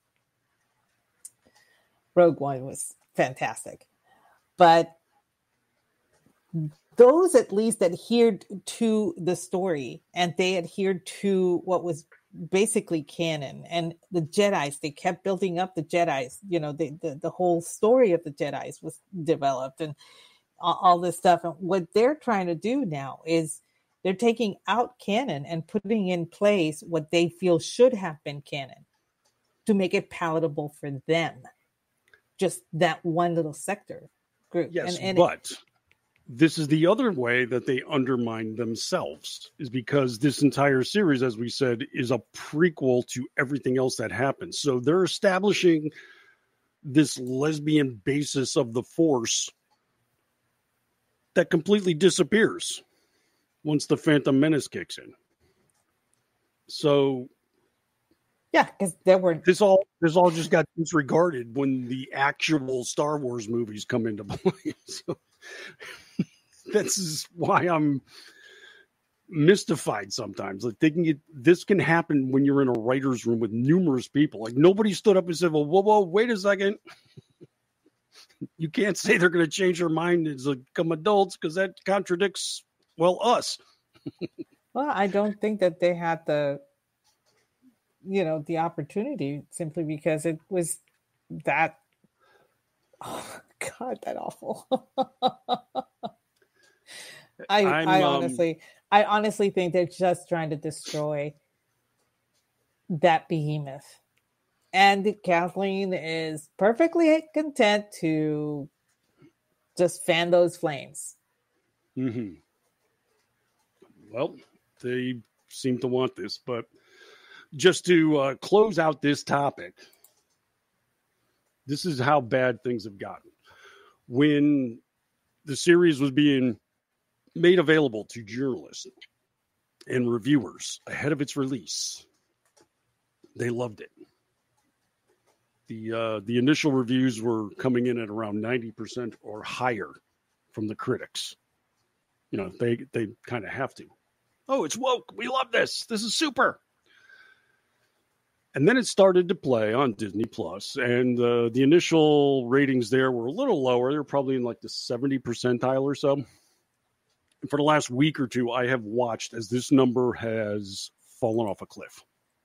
Rogue One was fantastic, but those at least adhered to the story, and they adhered to what was basically canon. And the Jedis, they kept building up the Jedis. You know, the the, the whole story of the Jedis was developed, and all, all this stuff. And what they're trying to do now is they're taking out canon and putting in place what they feel should have been canon to make it palatable for them. Just that one little sector group. Yes, and, and but it, this is the other way that they undermine themselves, is because this entire series, as we said, is a prequel to everything else that happens. So they're establishing this lesbian basis of the Force that completely disappears once the Phantom Menace kicks in. So yeah, because there were this all this all just got disregarded when the actual Star Wars movies come into play. So this is why I'm mystified sometimes. Like thinking it, this can happen when you're in a writer's room with numerous people. Like nobody stood up and said, "Well, whoa, whoa, wait a second." You can't say they're going to change their mind and become adults because that contradicts, well, us. Well, I don't think that they had the, you know, the opportunity simply because it was that, oh, God, that awful. I, I'm, I um, honestly, I honestly think they're just trying to destroy that behemoth. And Kathleen is perfectly content to just fan those flames. Mm-hmm. Well, they seem to want this, but just to uh, close out this topic, this is how bad things have gotten. When the series was being made available to journalists and reviewers ahead of its release, they loved it. The uh, the initial reviews were coming in at around ninety percent or higher from the critics. You know, they, they kind of have to. Oh, it's woke. We love this. This is super. And then it started to play on Disney Plus, and uh, the initial ratings there were a little lower. They were probably in like the seventy percentile or so. And for the last week or two, I have watched as this number has fallen off a cliff.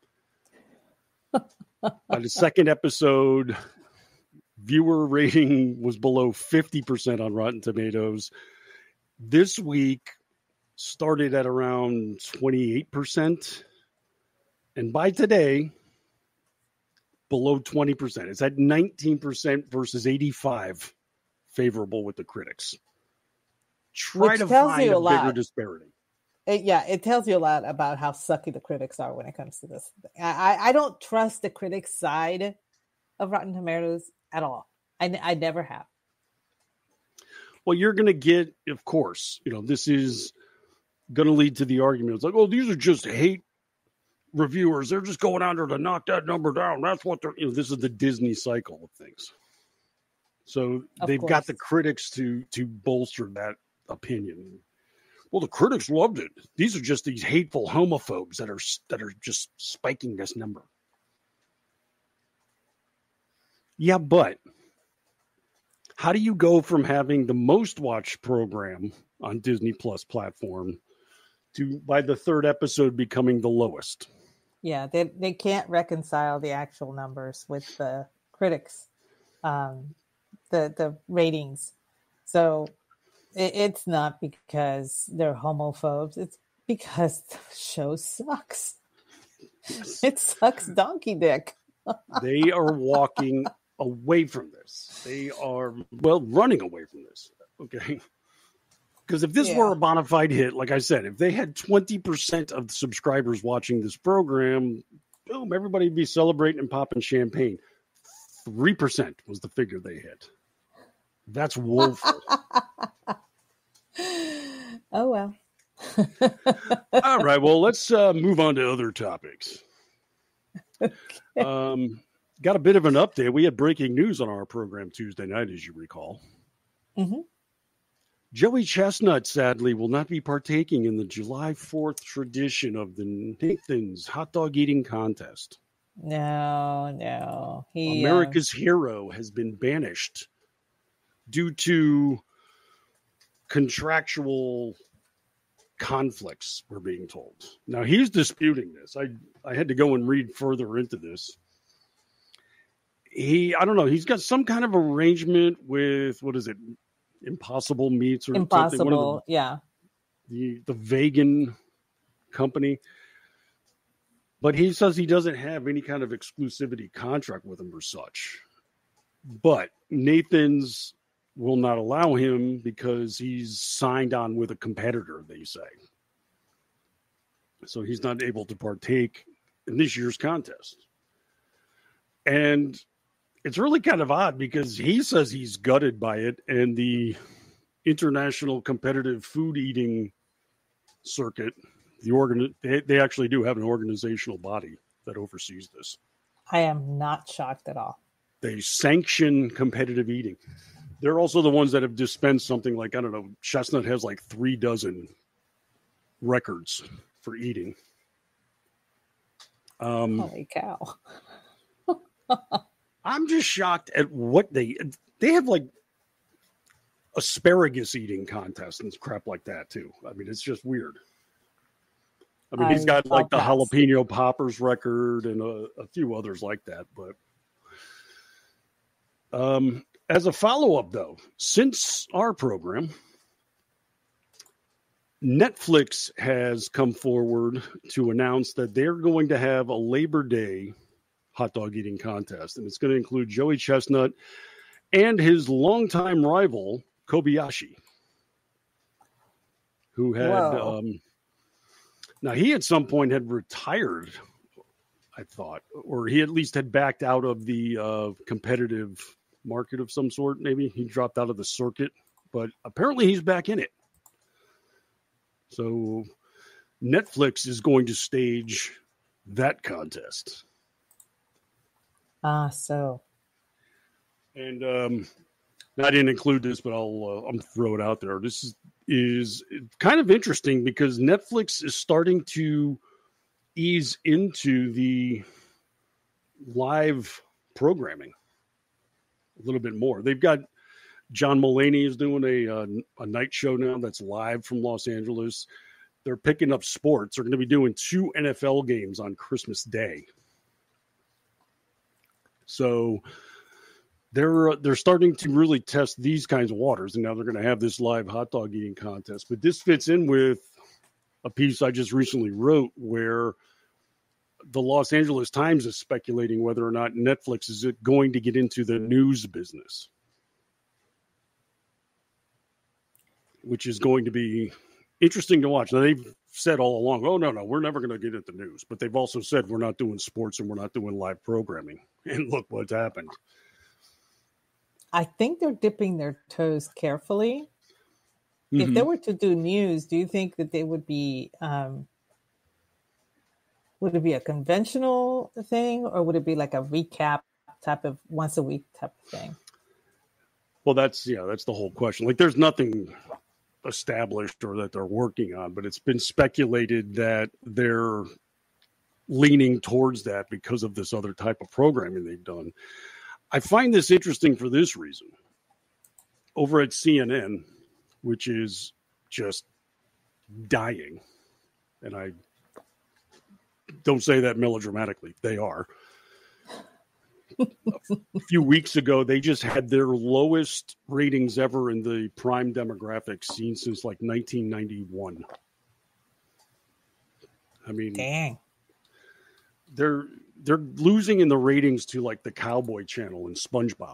By the second episode, viewer rating was below fifty percent on Rotten Tomatoes. This week started at around twenty-eight percent. And by today, below twenty percent. It's at nineteen percent versus eighty-five favorable with the critics. Try Which to tells find you a, a lot. bigger disparity. It, yeah, it tells you a lot about how sucky the critics are when it comes to this. I, I, I don't trust the critics' side of Rotten Tomatoes at all. I, I never have. Well, you're going to get, of course, you know, this is going to lead to the argument. It's like, oh, these are just hate reviewers. They're just going out there to knock that number down. That's what they're, you know, this is the Disney cycle of things. So Of they've course. got the critics to to bolster that opinion. Well, the critics loved it. These are just these hateful homophobes that are that are just spiking this number. Yeah, but how do you go from having the most watched program on Disney Plus platform to by the third episode becoming the lowest? Yeah, they they can't reconcile the actual numbers with the critics, um, the the ratings. So it, it's not because they're homophobes. It's because the show sucks. It sucks donkey dick. They are walking away from this. They are, well, running away from this. Okay. Because if this Yeah. were a bona fide hit, like I said, if they had twenty percent of the subscribers watching this program, boom, everybody would be celebrating and popping champagne. three percent was the figure they hit. That's woeful. Oh well. All right. Well, let's uh, move on to other topics. Um, got a bit of an update. We had breaking news on our program Tuesday night, as you recall. Mhm. Joey Chestnut, sadly, will not be partaking in the July fourth tradition of the Nathan's hot dog eating contest. No, no. He, uh, America's hero has been banished due to contractual conflicts, we're being told. Now, he's disputing this. I, I had to go and read further into this. He, I don't know, he's got some kind of arrangement with, what is it, Impossible Meats or something? One of Impossible, yeah. the, the vegan company. But he says he doesn't have any kind of exclusivity contract with them or such. But Nathan's will not allow him because he's signed on with a competitor, they say. So he's not able to partake in this year's contest. And it's really kind of odd because he says he's gutted by it, and the International Competitive Food Eating Circuit, the organ, they, they actually do have an organizational body that oversees this. I am not shocked at all. They sanction competitive eating. They're also the ones that have dispensed something like, I don't know, Chestnut has like three dozen records for eating. Um, Holy cow. I'm just shocked at what they they have, like asparagus eating contests and crap like that too. I mean, it's just weird. I mean, he's I got like the love that. jalapeno poppers record and a, a few others like that. But um, as a follow-up, though, since our program, Netflix has come forward to announce that they're going to have a Labor Day hot dog eating contest, and it's going to include Joey Chestnut and his longtime rival Kobayashi, who had Whoa. um, now he at some point had retired, I thought, or he at least had backed out of the uh, competitive market of some sort. Maybe he dropped out of the circuit, but apparently he's back in it. So Netflix is going to stage that contest. Ah, so. And um, I didn't include this, but I'll uh, I'm throw it out there. This is, is kind of interesting because Netflix is starting to ease into the live programming a little bit more. They've got John Mulaney is doing a uh, a night show now that's live from Los Angeles. They're picking up sports. They're going to be doing two N F L games on Christmas Day. So they're they're starting to really test these kinds of waters, and now they're going to have this live hot dog eating contest. But this fits in with a piece I just recently wrote where the Los Angeles Times is speculating whether or not Netflix is going to get into the news business, which is going to be interesting to watch. Now, they've said all along, oh, no, no, we're never going to get into news. But they've also said we're not doing sports and we're not doing live programming. And look what's happened. I think they're dipping their toes carefully. Mm-hmm. If they were to do news, do you think that they would be, um, would it be a conventional thing or would it be like a recap type of once a week type of thing? Well, that's, yeah, that's the whole question. Like there's nothing established or that they're working on, but it's been speculated that they're leaning towards that because of this other type of programming they've done. I find this interesting for this reason. Over at C N N, which is just dying, and I don't say that melodramatically, they are. A few weeks ago, they just had their lowest ratings ever in the prime demographic seen since like nineteen ninety-one. I mean, dang, they're they're losing in the ratings to like the Cowboy Channel and SpongeBob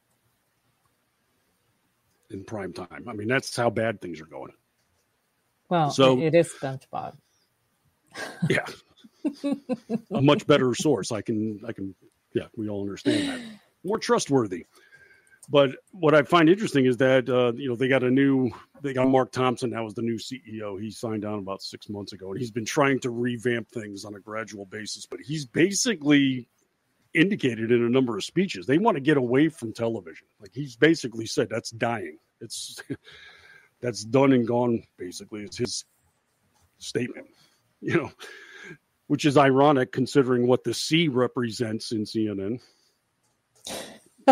in prime time. I mean, that's how bad things are going. Well, so it is SpongeBob. Yeah, a much better source. I can I can. Yeah, we all understand that. More trustworthy. But what I find interesting is that, uh, you know, they got a new, they got Mark Thompson now as the new C E O. He signed on about six months ago, and he's been trying to revamp things on a gradual basis. But he's basically indicated in a number of speeches, they want to get away from television. Like he's basically said, that's dying. It's, that's done and gone, basically. It's his statement, you know. Which is ironic considering what the C represents in C N N.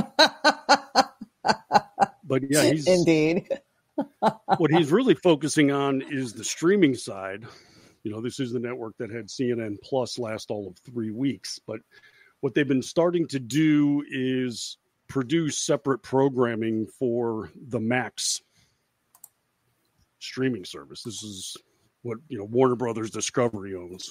But yeah, he's indeed. What he's really focusing on is the streaming side. You know, this is the network that had C N N Plus last all of three weeks. But what they've been starting to do is produce separate programming for the Max streaming service. This is what, you know, Warner Brothers Discovery owns.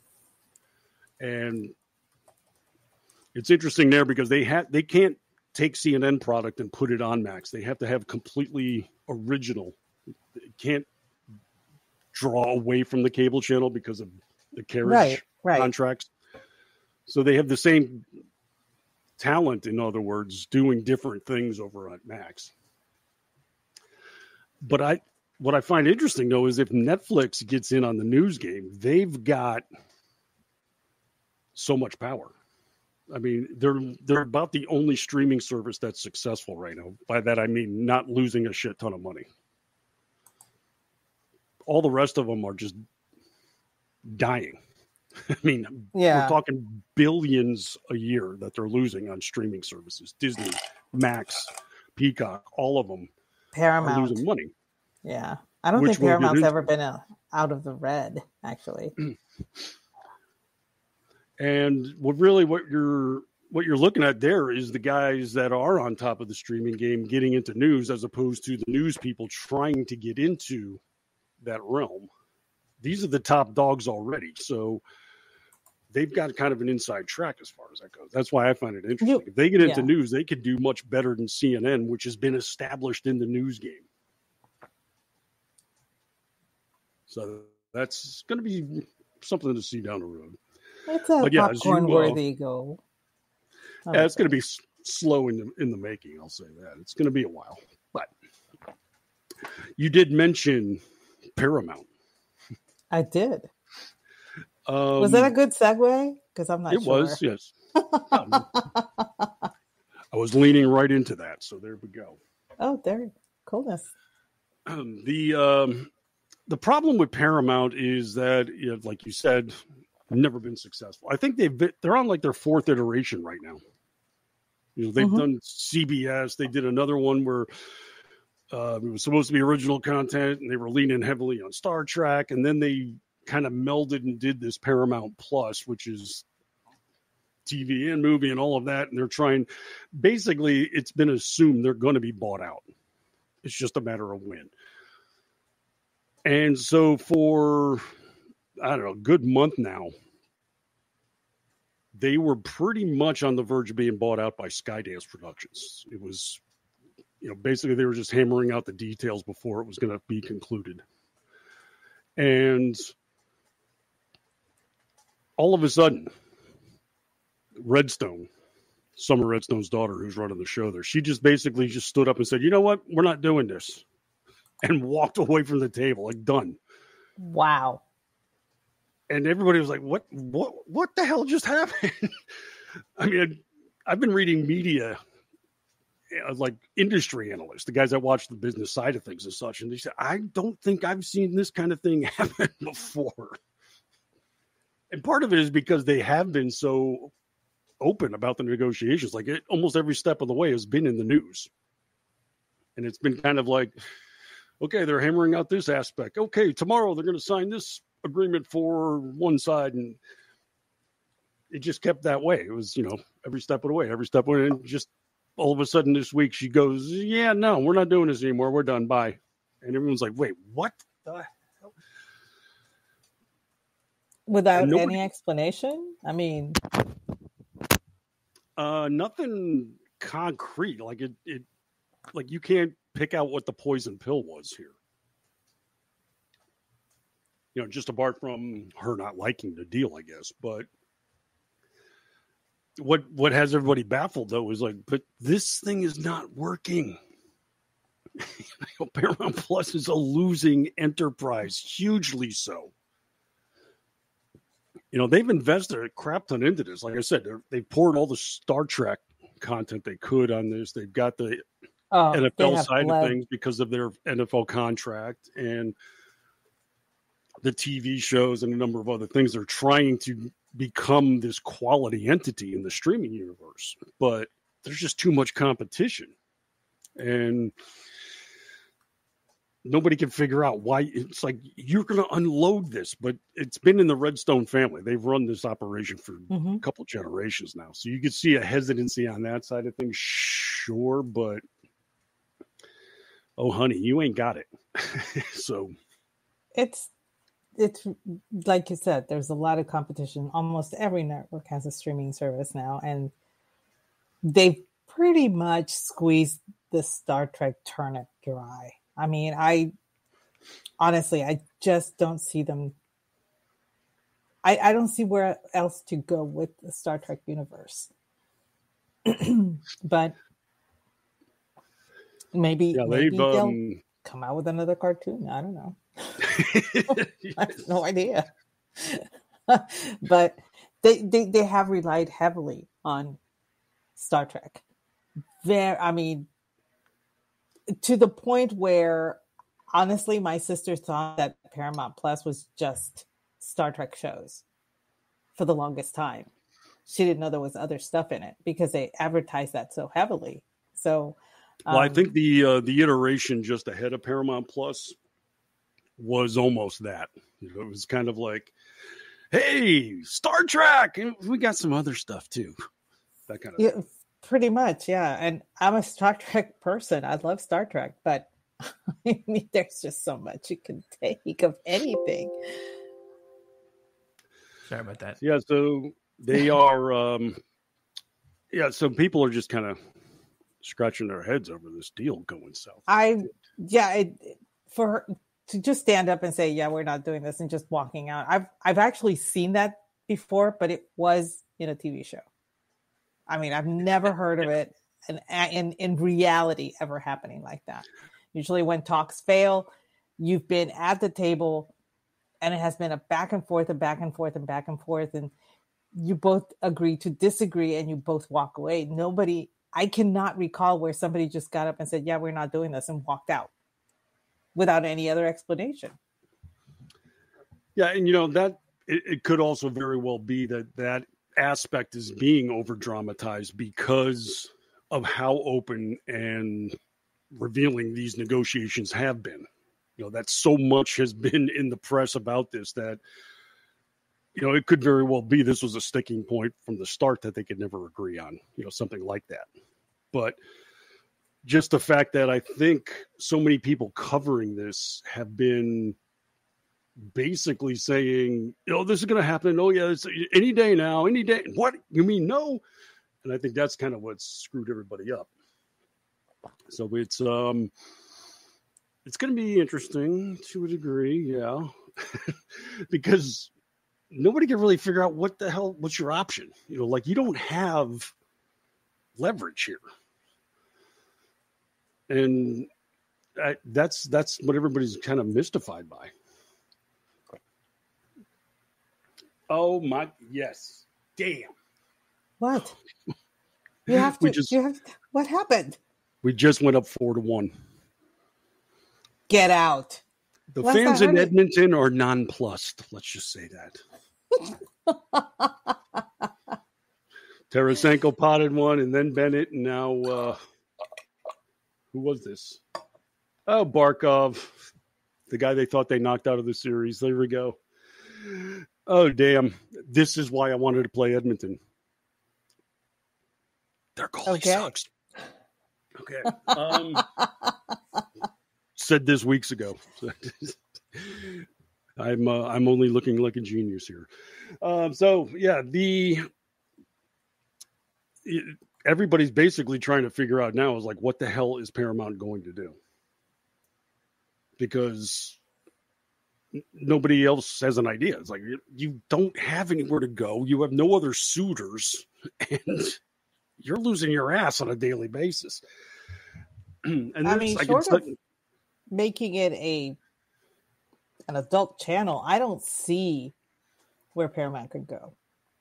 And it's interesting there because they ha- they can't take C N N product and put it on Max. They have to have completely original. They can't draw away from the cable channel because of the carriage right, right. contracts. So they have the same talent, in other words, doing different things over at Max. But I, what I find interesting, though, is if Netflix gets in on the news game, they've got so much power. I mean, they're they're about the only streaming service that's successful right now. By that, I mean not losing a shit ton of money. All the rest of them are just dying. I mean, yeah. we're talking billions a year that they're losing on streaming services. Disney, Max, Peacock, all of them Paramount are losing money. Yeah. I don't Which think Paramount's into- ever been a, out of the red, actually. And what really what you're what you're looking at there is the guys that are on top of the streaming game getting into news as opposed to the news people trying to get into that realm. These are the top dogs already. So they've got kind of an inside track as far as that goes. That's why I find it interesting. You, if they get into yeah. news, they could do much better than C N N, which has been established in the news game. So that's going to be something to see down the road. It's a But yeah, as you, uh, popcorn-worthy goal. I Yeah, would it's going to say. be s- slow in the in the making. I'll say that it's going to be a while. But you did mention Paramount. I did. Um, Was that a good segue? Because I'm not It sure. was, yes. Um, I was leaning right into that, so there we go. Oh, there. Coolness. Um, the um, the problem with Paramount is that, you know, like you said, never been successful. I think they've been, they're on like their fourth iteration right now. You know, they've mm-hmm. done C B S. They did another one where uh, it was supposed to be original content, and they were leaning heavily on Star Trek. And then they kind of melded and did this Paramount Plus, which is T V and movie and all of that. And they're trying, basically, it's been assumed they're going to be bought out. It's just a matter of when. And so for, I don't know, a good month now, they were pretty much on the verge of being bought out by Skydance Productions. It was, you know, basically they were just hammering out the details before it was going to be concluded. And all of a sudden, Redstone, Summer Redstone's daughter, who's running the show there, she just basically just stood up and said, you know what, we're not doing this. And walked away from the table, like, done. Wow. And everybody was like, what, what, what the hell just happened? I mean, I've been reading media, like industry analysts, the guys that watch the business side of things and such. And they said, I don't think I've seen this kind of thing happen before. And part of it is because they have been so open about the negotiations. Like it, almost every step of the way has been in the news. And it's been kind of like, okay, they're hammering out this aspect. Okay, tomorrow they're going to sign this agreement for one side. And it just kept that way. It was, you know, every step of the way, every step of the way. And just all of a sudden this week she goes, yeah, no, we're not doing this anymore. We're done. Bye. And everyone's like, wait, what the hell? Without nobody, any explanation? I mean... Uh, nothing concrete. Like it, it, like you can't pick out what the poison pill was here. You know, just apart from her not liking the deal, I guess. But what what has everybody baffled though is like, but this thing is not working. Paramount Plus is a losing enterprise, hugely so. You know, they've invested a crap ton into this. Like I said, they've poured all the Star Trek content they could on this. They've got the oh, N F L side bled. of things because of their N F L contract and the T V shows and a number of other things. They're trying to become this quality entity in the streaming universe, but there's just too much competition. And nobody can figure out why. It's like, you're going to unload this, but it's been in the Redstone family. They've run this operation for mm-hmm. a couple generations now. So you can see a hesitancy on that side of things. Sure. But, oh, honey, you ain't got it. So it's, it's like you said, there's a lot of competition. Almost every network has a streaming service now, and they've pretty much squeezed the Star Trek turnip dry. I mean, I honestly, I just don't see them. I, I don't see where else to go with the Star Trek universe. But maybe, yeah, maybe they'll um... come out with another cartoon. I don't know. I have no idea. But they, they they have relied heavily on Star Trek. There, I mean, to the point where, honestly, my sister thought that Paramount Plus was just Star Trek shows for the longest time. She didn't know there was other stuff in it because they advertised that so heavily. So, um, well, I think the uh, the iteration just ahead of Paramount Plus was almost that. You know, it was kind of like, hey, Star Trek, and we got some other stuff too. That kind of yeah, thing. Pretty much, yeah. And I'm a Star Trek person. I love Star Trek, but I mean, there's just so much you can take of anything. Sorry about that. Yeah, so they are, um, yeah, so people are just kind of scratching their heads over this deal going south. I, yeah, it, for her to just stand up and say, yeah, we're not doing this, and just walking out. I've I've actually seen that before, but it was in a T V show. I mean, I've never heard of it in, in, in reality ever happening like that. Usually when talks fail, you've been at the table and it has been a back and forth and back and forth and back and forth. And you both agree to disagree and you both walk away. Nobody, I cannot recall where somebody just got up and said, yeah, we're not doing this, and walked out without any other explanation. Yeah. And you know, that it, it could also very well be that that aspect is being over dramatized because of how open and revealing these negotiations have been. You know, that so much has been in the press about this that, you know, it could very well be this was a sticking point from the start that they could never agree on, you know, something like that. But just the fact that I think so many people covering this have been basically saying, you know, this is going to happen. Oh, yeah, it's any day now, any day. What? You mean no? And I think that's kind of what screwed everybody up. So it's um, it's going to be interesting to a degree, yeah, because nobody can really figure out what the hell, what's your option? You know, like you don't have leverage here. And I, that's that's what everybody's kind of mystified by. Oh my, yes, damn. What? You have to. We just- you have. What happened? We just went up four to one. Get out. The What's fans that in hurting? Edmonton are nonplussed. Let's just say that. Tarasenko potted one, and then Bennett, and now uh, who was this? Oh, Barkov, the guy they thought they knocked out of the series. There we go. Oh, damn. This is why I wanted to play Edmonton. Their goalie Okay. sucks. Okay. Um, said this weeks ago. I'm uh, I'm only looking like a genius here. Um, so yeah, the it, everybody's basically trying to figure out now is like, what the hell is Paramount going to do? Because n- nobody else has an idea. It's like you, you don't have anywhere to go. You have no other suitors, and you're losing your ass on a daily basis. and I there's- mean, can short tell- of making it a an adult channel, I don't see where Paramount could go.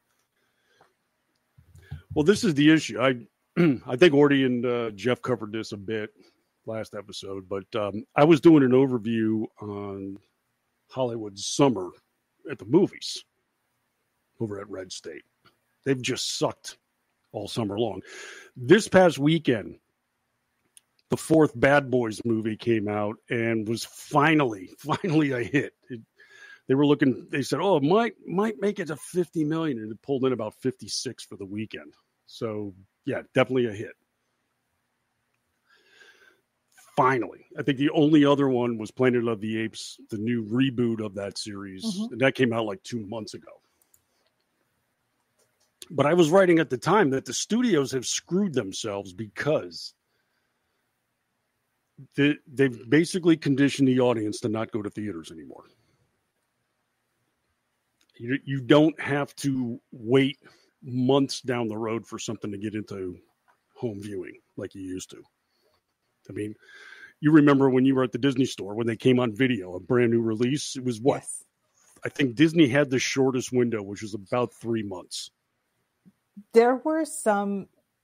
Well, this is the issue. I I think Orty and uh, Jeff covered this a bit last episode, but um, I was doing an overview on Hollywood's summer at the movies over at Red State. They've just sucked all summer long. This past weekend, the fourth Bad Boys movie came out and was finally, finally a hit. It, they were looking, they said, oh, it might, might make it to fifty million, and it pulled in about fifty-six for the weekend. So, yeah, definitely a hit. Finally. I think the only other one was Planet of the Apes, the new reboot of that series. Mhm. And that came out like two months ago. But I was writing at the time that the studios have screwed themselves because they, they've basically conditioned the audience to not go to theaters anymore. You, you don't have to wait months down the road for something to get into home viewing like you used to. I mean, you remember when you were at the Disney store, when they came on video, a brand new release, it was what? Yes. I think Disney had the shortest window, which was about three months. There were some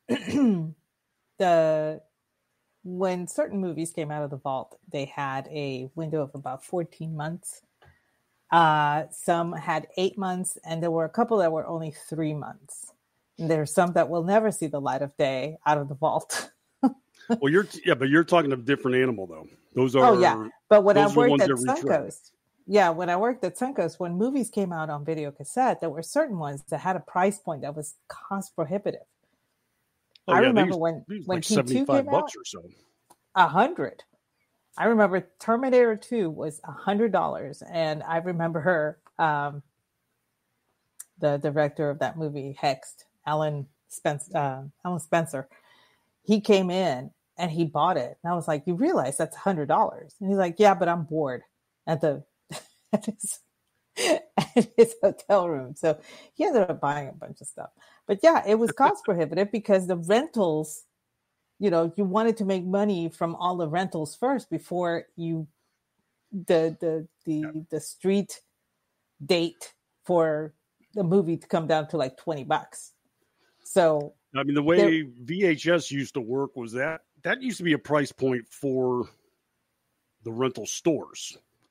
the when certain movies came out of the vault, they had a window of about fourteen months. Uh, some had eight months, and there were a couple that were only three months. And there are some that will never see the light of day out of the vault. Well, you're yeah, but you're talking of a different animal, though. Those are Oh yeah, but when I those are the worked ones at that retract. Suncoast, yeah, when I worked at Suncoast, when movies came out on video cassette, there were certain ones that had a price point that was cost prohibitive. Oh, I yeah, remember these- when these when like T two seventy-five came bucks out, or so. a hundred. I remember Terminator two was a hundred dollars, and I remember her, um, the director of that movie, Hexed, Alan Spencer. Uh, Alan Spencer. He came in and he bought it, and I was like, "You realize that's a hundred dollars?" And he's like, "Yeah, but I'm bored at the at his, at his hotel room." So he ended up buying a bunch of stuff. But yeah, it was cost prohibitive because the rentals. You know, you wanted to make money from all the rentals first before you the the the the street date for the movie to come down to like twenty bucks. So I mean, the way V H S used to work was that that used to be a price point for the rental stores.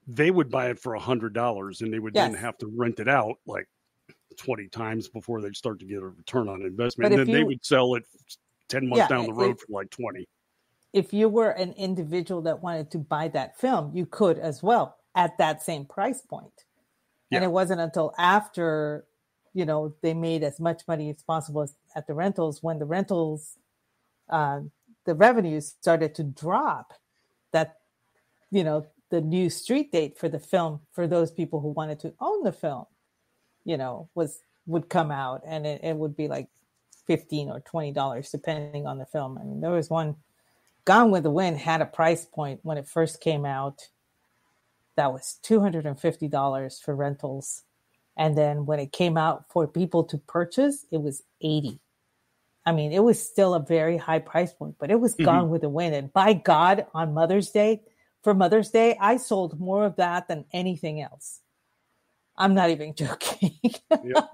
they would buy it for a hundred dollars, and they would then Yes. have to rent it out like twenty times before they'd start to get a return on investment. But And if then they you- would sell it ten months Yeah, down the road if- for like twenty. If you were an individual that wanted to buy that film, you could as well at that same price point. And Yeah. it wasn't until after, you know, they made as much money as possible as, at the rentals, when the rentals, uh, the revenues started to drop, that, you know, the new street date for the film for those people who wanted to own the film, you know, was would come out, and it, it would be like fifteen or twenty dollars depending on the film. I mean, there was one, Gone with the Wind had a price point when it first came out that was two hundred fifty dollars for rentals. And then when it came out for people to purchase, it was eighty dollars. I mean, it was still a very high price point, but it was Mhm. Gone with the Wind. And by God, on Mother's Day, for Mother's Day, I sold more of that than anything else. I'm not even joking. Yep.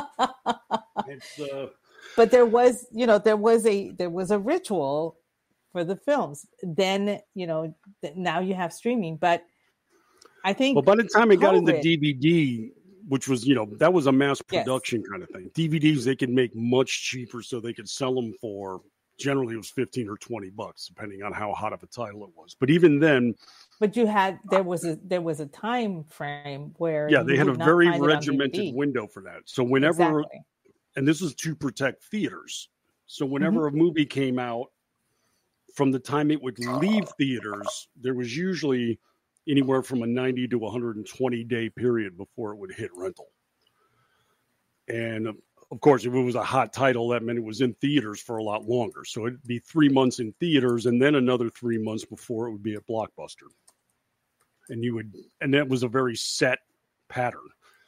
It's, uh, But there was, you know, there was a there was a ritual for the films. Then, you know, th- now you have streaming. But I think well, by the time it got into COVID D V D, which was, you know, that was a mass Yes. production kind of thing. D V Ds they could make much cheaper, so they could sell them for generally it was fifteen or twenty bucks, depending on how hot of a title it was. But even then, But you had there was a there was a time frame where yeah, you they had a would not very find it on regimented D V D. window for that. So whenever, Exactly. and this was to protect theaters. So whenever Mm-hmm. a movie came out, from the time it would leave theaters, there was usually anywhere from a ninety to one hundred twenty day period before it would hit rental. And of- of course, if it was a hot title, that meant it was in theaters for a lot longer. So it'd be three months in theaters and then another three months before it would be at Blockbuster. And you would, and that was a very set pattern.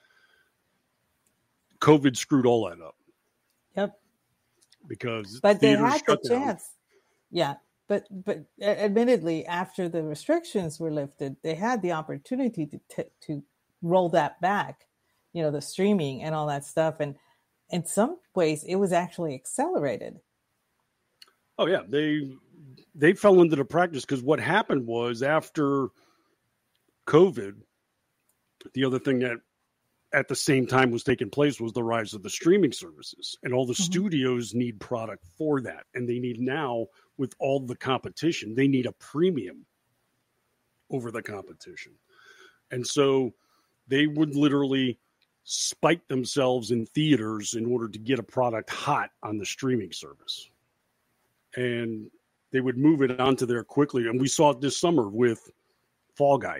COVID screwed all that up Yep. because But they theaters had the shut down. chance. Yeah. But but uh, admittedly, after the restrictions were lifted, they had the opportunity to t- to roll that back, you know, the streaming and all that stuff. And in some ways, it was actually accelerated. Oh yeah, they they fell into the practice because what happened was after COVID, the other thing that at the same time was taking place was the rise of the streaming services, and all the Mhm. studios need product for that, and they need now with all the competition, they need a premium over the competition, and so they would literally spike themselves in theaters in order to get a product hot on the streaming service. And they would move it onto there quickly. And we saw it this summer with Fall Guy.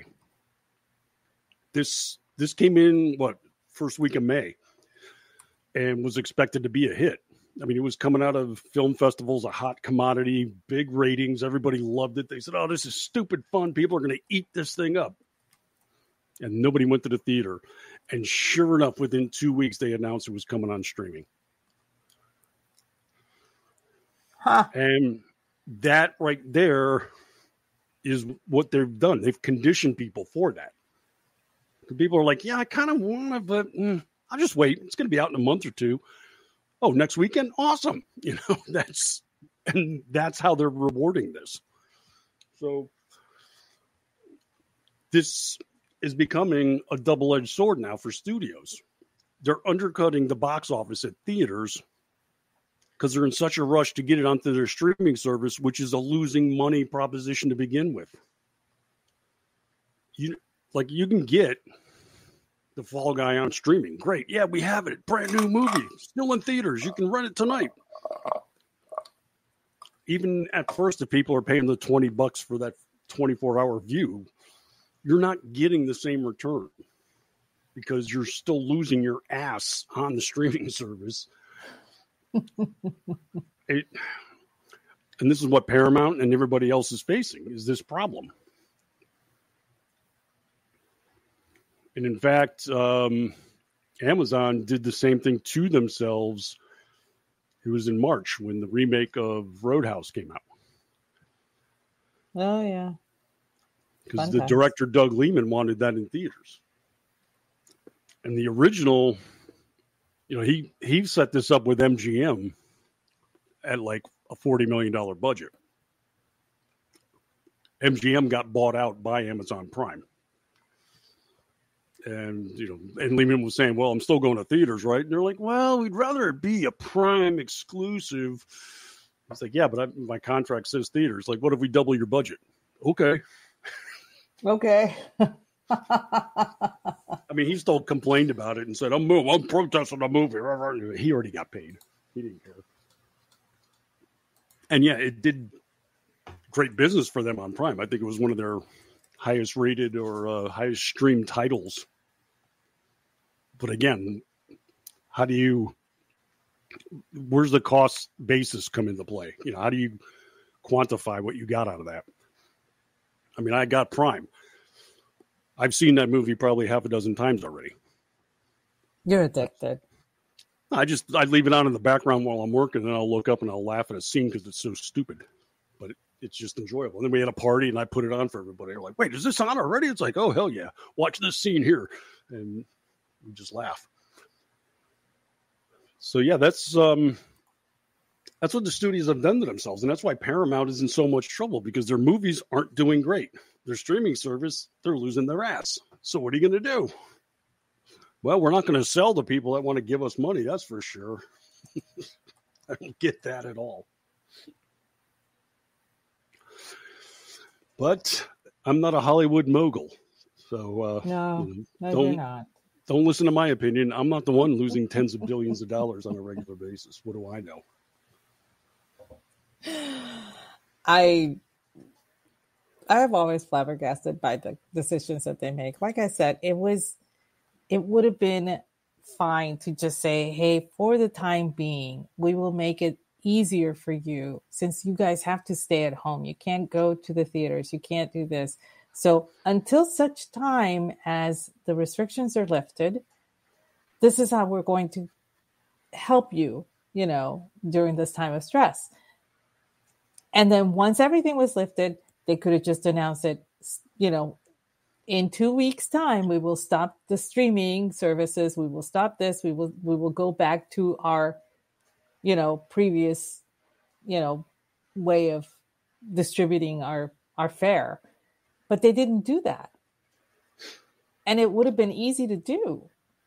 This this came in, what, first week of May and was expected to be a hit. I mean, it was coming out of film festivals, a hot commodity, big ratings. Everybody loved it. They said, oh, this is stupid fun. People are going to eat this thing up. And nobody went to the theater. And sure enough, within two weeks, they announced it was coming on streaming. Huh. And that right there is what they've done. They've conditioned people for that. People are like, yeah, I kind of want to, but mm, I'll just wait. It's going to be out in a month or two. Oh, next weekend? Awesome. You know, that's, and that's how they're rewarding this. So this is becoming a double-edged sword now for studios. They're undercutting the box office at theaters because they're in such a rush to get it onto their streaming service, which is a losing money proposition to begin with. You like you can get the Fall Guy on streaming. Great. Yeah, we have it. Brand new movie. Still in theaters. You can rent it tonight. Even at first, if people are paying the twenty bucks for that twenty-four hour view, you're not getting the same return because you're still losing your ass on the streaming service. It, and this is what Paramount and everybody else is facing, is this problem. And in fact, um, Amazon did the same thing to themselves. It was in March when the remake of Roadhouse came out. Oh yeah. Because Fun the times. director, Doug Liman, wanted that in theaters. And the original, you know, he, he set this up with M G M at like a forty million dollars budget. M G M got bought out by Amazon Prime. And, you know, and Lehman was saying, well, I'm still going to theaters, right? And they're like, well, we'd rather it be a Prime exclusive. It's like, yeah, but I, my contract says theaters. Like, what if we double your budget? Okay. Okay. I mean, he still complained about it and said, I'm, move, I'm protesting the movie. He already got paid. He didn't care. And, yeah, it did great business for them on Prime. I think it was one of their highest rated or uh, highest streamed titles. But again, how do you, where's the cost basis come into play? You know, how do you quantify what you got out of that? I mean, I got Prime. I've seen that movie probably half a dozen times already. You're addicted. I just, I leave it on in the background while I'm working, and I'll look up and I'll laugh at a scene because it's so stupid. But it, it's just enjoyable. And then we had a party, and I put it on for everybody. They're like, wait, is this on already? It's like, oh, hell yeah. Watch this scene here. And we just laugh. So, yeah, that's um, that's what the studios have done to themselves. And that's why Paramount is in so much trouble, because their movies aren't doing great. Their streaming service, they're losing their ass. So what are you going to do? Well, we're not going to sell to people that want to give us money. That's for sure. I don't get that at all. But I'm not a Hollywood mogul. So uh, No, you know, no, don't, you're not. Don't listen to my opinion. I'm not the one losing tens of billions of dollars on a regular basis. What do I know? I I have always flabbergasted by the decisions that they make. Like I said, it was it would have been fine to just say, hey, for the time being, we will make it easier for you since you guys have to stay at home. You can't go to the theaters. You can't do this. So until such time as the restrictions are lifted, this is how we're going to help you, you know, during this time of stress. And then once everything was lifted, they could have just announced it, you know, in two weeks' time, we will stop the streaming services. We will stop this. We will we will go back to our, you know, previous, you know, way of distributing our our fare. But they didn't do that. And it would have been easy to do.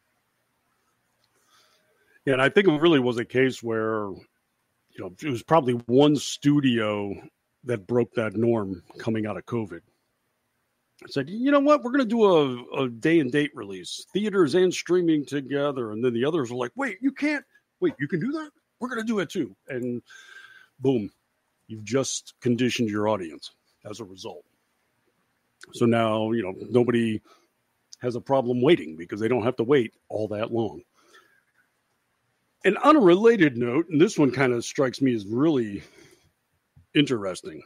Yeah, and I think it really was a case where, you know, it was probably one studio that broke that norm coming out of COVID. It said, you know what, we're going to do a, a day and date release, theaters and streaming together. And then the others were like, wait, you can't, wait, you can do that? We're going to do it too. And boom, you've just conditioned your audience as a result. So now, you know, nobody has a problem waiting because they don't have to wait all that long. And on a related note, and this one kind of strikes me as really interesting.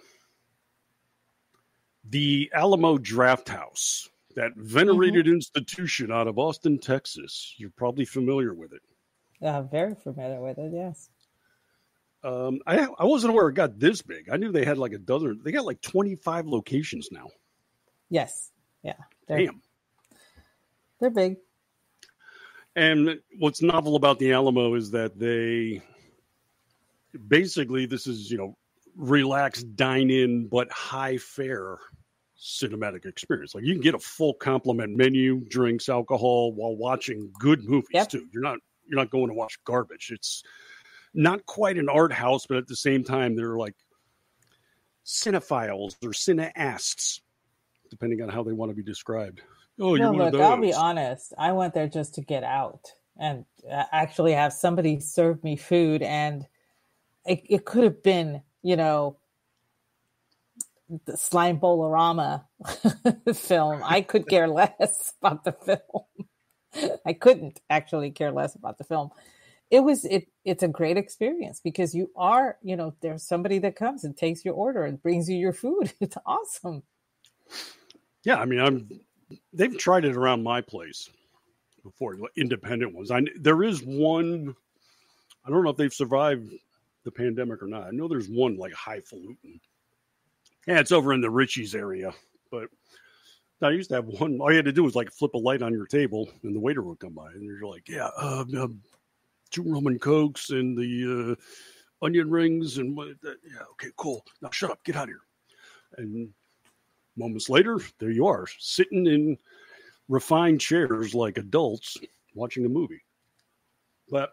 The Alamo Drafthouse, that venerated mm-hmm. institution out of Austin, Texas. You're probably familiar with it. Yeah, very familiar with it, yes. Um, I I wasn't aware it got this big. I knew they had like a dozen. They got like twenty-five locations now. Yes. Yeah. They're, Damn. They're big. And what's novel about the Alamo is that they basically, this is, you know, relaxed dine-in, but high fare cinematic experience. Like you can get a full complement menu, drinks, alcohol while watching good movies yep. too. You're not, you're not going to watch garbage. It's not quite an art house, but at the same time, they're like cinephiles or cineasts, depending on how they want to be described. Oh, you're no, one look, of those. I'll be honest. I went there just to get out and actually have somebody serve me food. And it, it could have been, you know, the Slime Bowl-orama film. I could care less about the film. I couldn't actually care less about the film. It was, it, it's a great experience because you are, you know, there's somebody that comes and takes your order and brings you your food. It's awesome. Yeah. I mean, I'm, they've tried it around my place before, independent ones. I, there is one, I don't know if they've survived the pandemic or not. I know there's one like highfalutin. Yeah, it's over in the Ritchie's area. But I used to have one. All you had to do was like flip a light on your table and the waiter would come by. And you're like, yeah, uh, uh, two rum and cokes and the uh, onion rings. And what, uh, yeah, okay, cool. Now shut up. Get out of here. And moments later, there you are, sitting in reclined chairs like adults watching a movie. But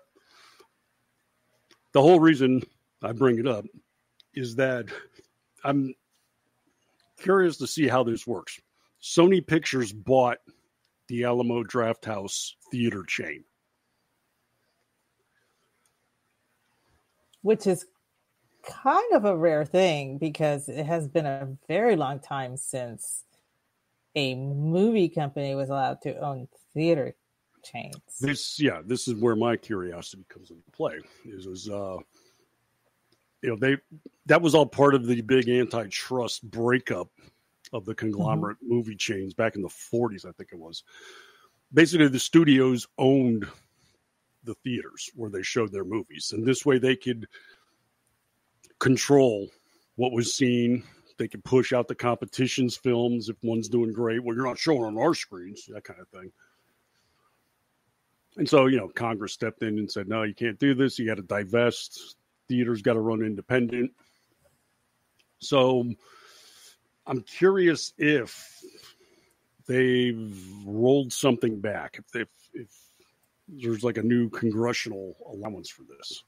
the whole reason I bring it up is that I'm curious to see how this works. Sony Pictures bought the Alamo Drafthouse theater chain, which is kind of a rare thing because it has been a very long time since a movie company was allowed to own theater chains. This, yeah, this is where my curiosity comes into play. Is was, uh, you know, they that was all part of the big antitrust breakup of the conglomerate mm-hmm. movie chains back in the forties, I think it was. Basically, the studios owned the theaters where they showed their movies, and this way they could control what was seen. They could push out the competition's films if one's doing great. Well, you're not showing on our screens, that kind of thing. And so, you know, Congress stepped in and said, no, you can't do this. You got to divest. Theaters got to run independent. So I'm curious if they've rolled something back, if, if, if there's like a new congressional allowance for this.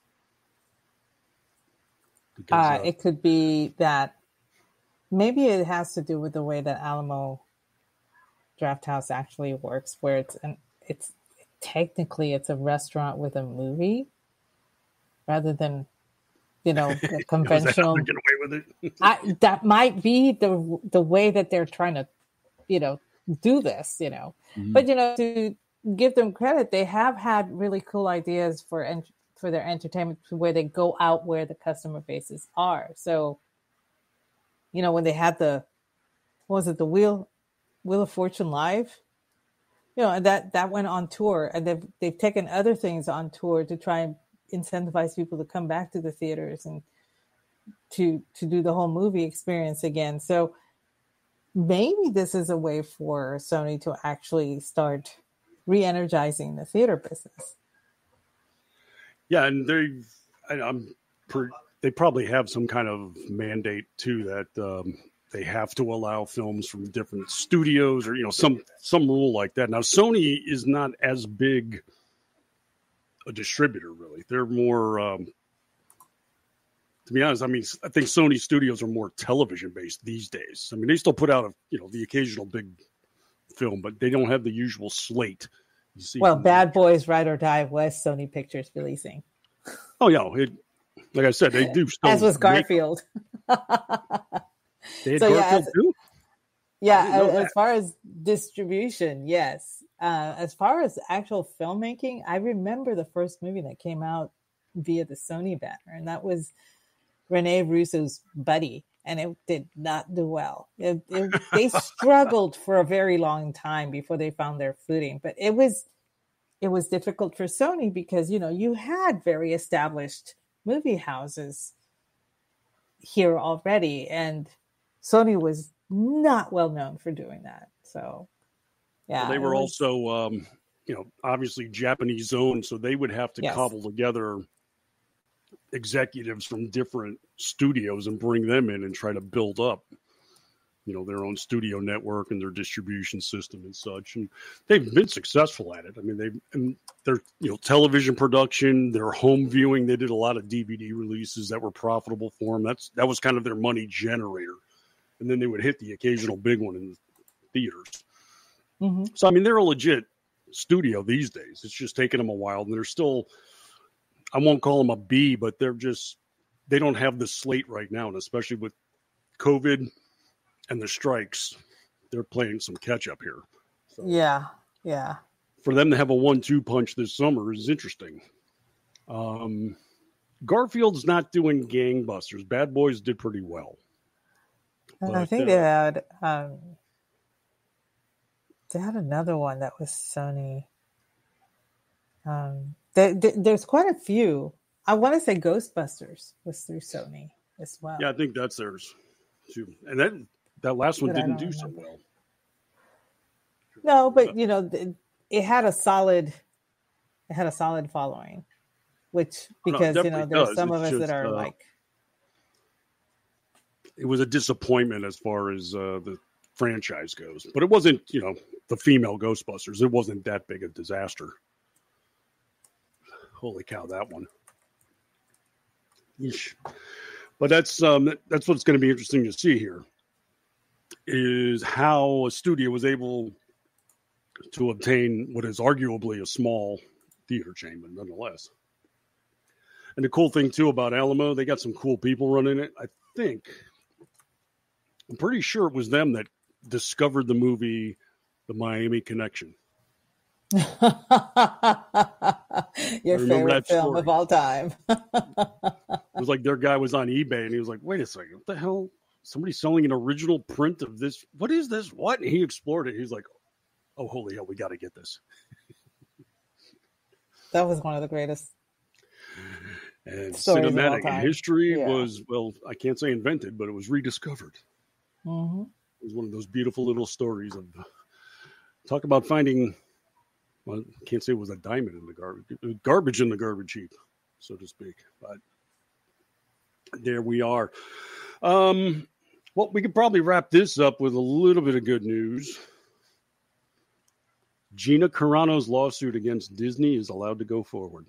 Because, uh, uh, it could be that maybe it has to do with the way that Alamo Drafthouse actually works, where it's an it's technically it's a restaurant with a movie rather than, you know, a conventional. Get away with it. I, that might be the the way that they're trying to, you know, do this. You know, mm-hmm. But you know, to give them credit, they have had really cool ideas for ent- for their entertainment, where they go out where the customer bases are. So, you know, when they had the, what was it, the Wheel Wheel of Fortune Live, you know, and that that went on tour, and they've they've taken other things on tour to try and incentivize people to come back to the theaters and to to do the whole movie experience again. So maybe this is a way for Sony to actually start re-energizing the theater business. Yeah, and they, I'm, per, they probably have some kind of mandate too that um, they have to allow films from different studios, or you know, some some rule like that. Now, Sony is not as big a distributor, really. They're more, um, to be honest. I mean, I think Sony Studios are more television based these days. I mean, they still put out a you know the occasional big film, but they don't have the usual slate. You see, well, Bad Boys Ride or Die was Sony Pictures releasing. Oh yeah, it, like I said, they do. Still as was Garfield. They had so, Garfield yeah, as, too? Yeah, as, as far as distribution, yes. Uh, as far as actual filmmaking, I remember the first movie that came out via the Sony banner, and that was Rene Russo's Buddy, and it did not do well. It, it, they struggled for a very long time before they found their footing, but it was it was difficult for Sony because, you know, you had very established movie houses here already, and Sony was not well known for doing that. So, yeah. Well, they were was, also, um, you know, obviously Japanese owned, so they would have to yes. cobble together executives from different studios and bring them in and try to build up, you know, their own studio network and their distribution system and such. And they've been successful at it. I mean, they've, and their, you know, television production, their home viewing, they did a lot of D V D releases that were profitable for them. That's, that was kind of their money generator. And then they would hit the occasional big one in the theaters. Mm-hmm. So, I mean, they're a legit studio these days. It's just taking them a while, and they're still, I won't call them a B, but they're just, they don't have the slate right now. And especially with COVID and the strikes, they're playing some catch up here. So yeah. Yeah. For them to have a one two punch this summer is interesting. Um, Garfield's not doing gangbusters. Bad Boys did pretty well. And but, I think uh, they had, um, they had another one that was Sony. Um, There, there, there's quite a few. I want to say Ghostbusters was through Sony as well. Yeah, I think that's theirs too. And that that last one But I didn't don't do so remember. well. No, but you know, it, it had a solid, it had a solid following, which No, because you know definitely there's does. some It's of us just, that are uh, like, It was a disappointment as far as uh, the franchise goes, but it wasn't, you know, the female Ghostbusters. It wasn't that big a disaster. Holy cow, that one. Yeesh. But that's um, that's what's going to be interesting to see here, is how a studio was able to obtain what is arguably a small theater chain, but nonetheless. And the cool thing, too, about Alamo, they got some cool people running it. I think, I'm pretty sure it was them that discovered the movie The Miami Connection. Your favorite film story. of all time. It was like their guy was on eBay and he was like, wait a second, what the hell? Somebody's selling an original print of this. What is this? What? And he explored it. He's like, oh, holy hell, we got to get this. That was one of the greatest. And stories of all cinematic time. history Yeah. was, well, I can't say invented, but it was rediscovered. Mm-hmm. It was one of those beautiful little stories of talk about finding, well, I can't say it was a diamond in the garbage, garbage in the garbage heap, so to speak. But there we are. Um, well, we could probably wrap this up with a little bit of good news. Gina Carano's lawsuit against Disney is allowed to go forward.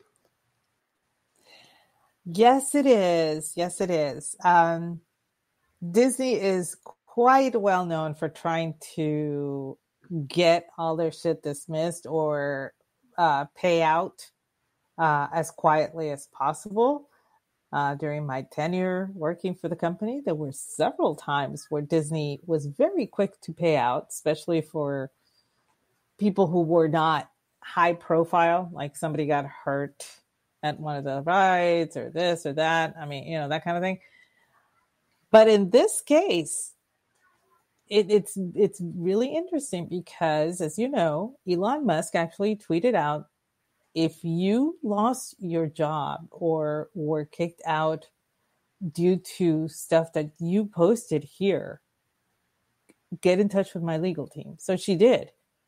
Yes, it is. Yes, it is. Um, Disney is quite well known for trying to get all their shit dismissed or uh, pay out uh, as quietly as possible. Uh, during my tenure working for the company, there were several times where Disney was very quick to pay out, especially for people who were not high profile, like somebody got hurt at one of the rides or this or that. I mean, you know, that kind of thing. But in this case, it, it's it's really interesting because, as you know, Elon Musk actually tweeted out, if you lost your job or were kicked out due to stuff that you posted here, get in touch with my legal team. So she did.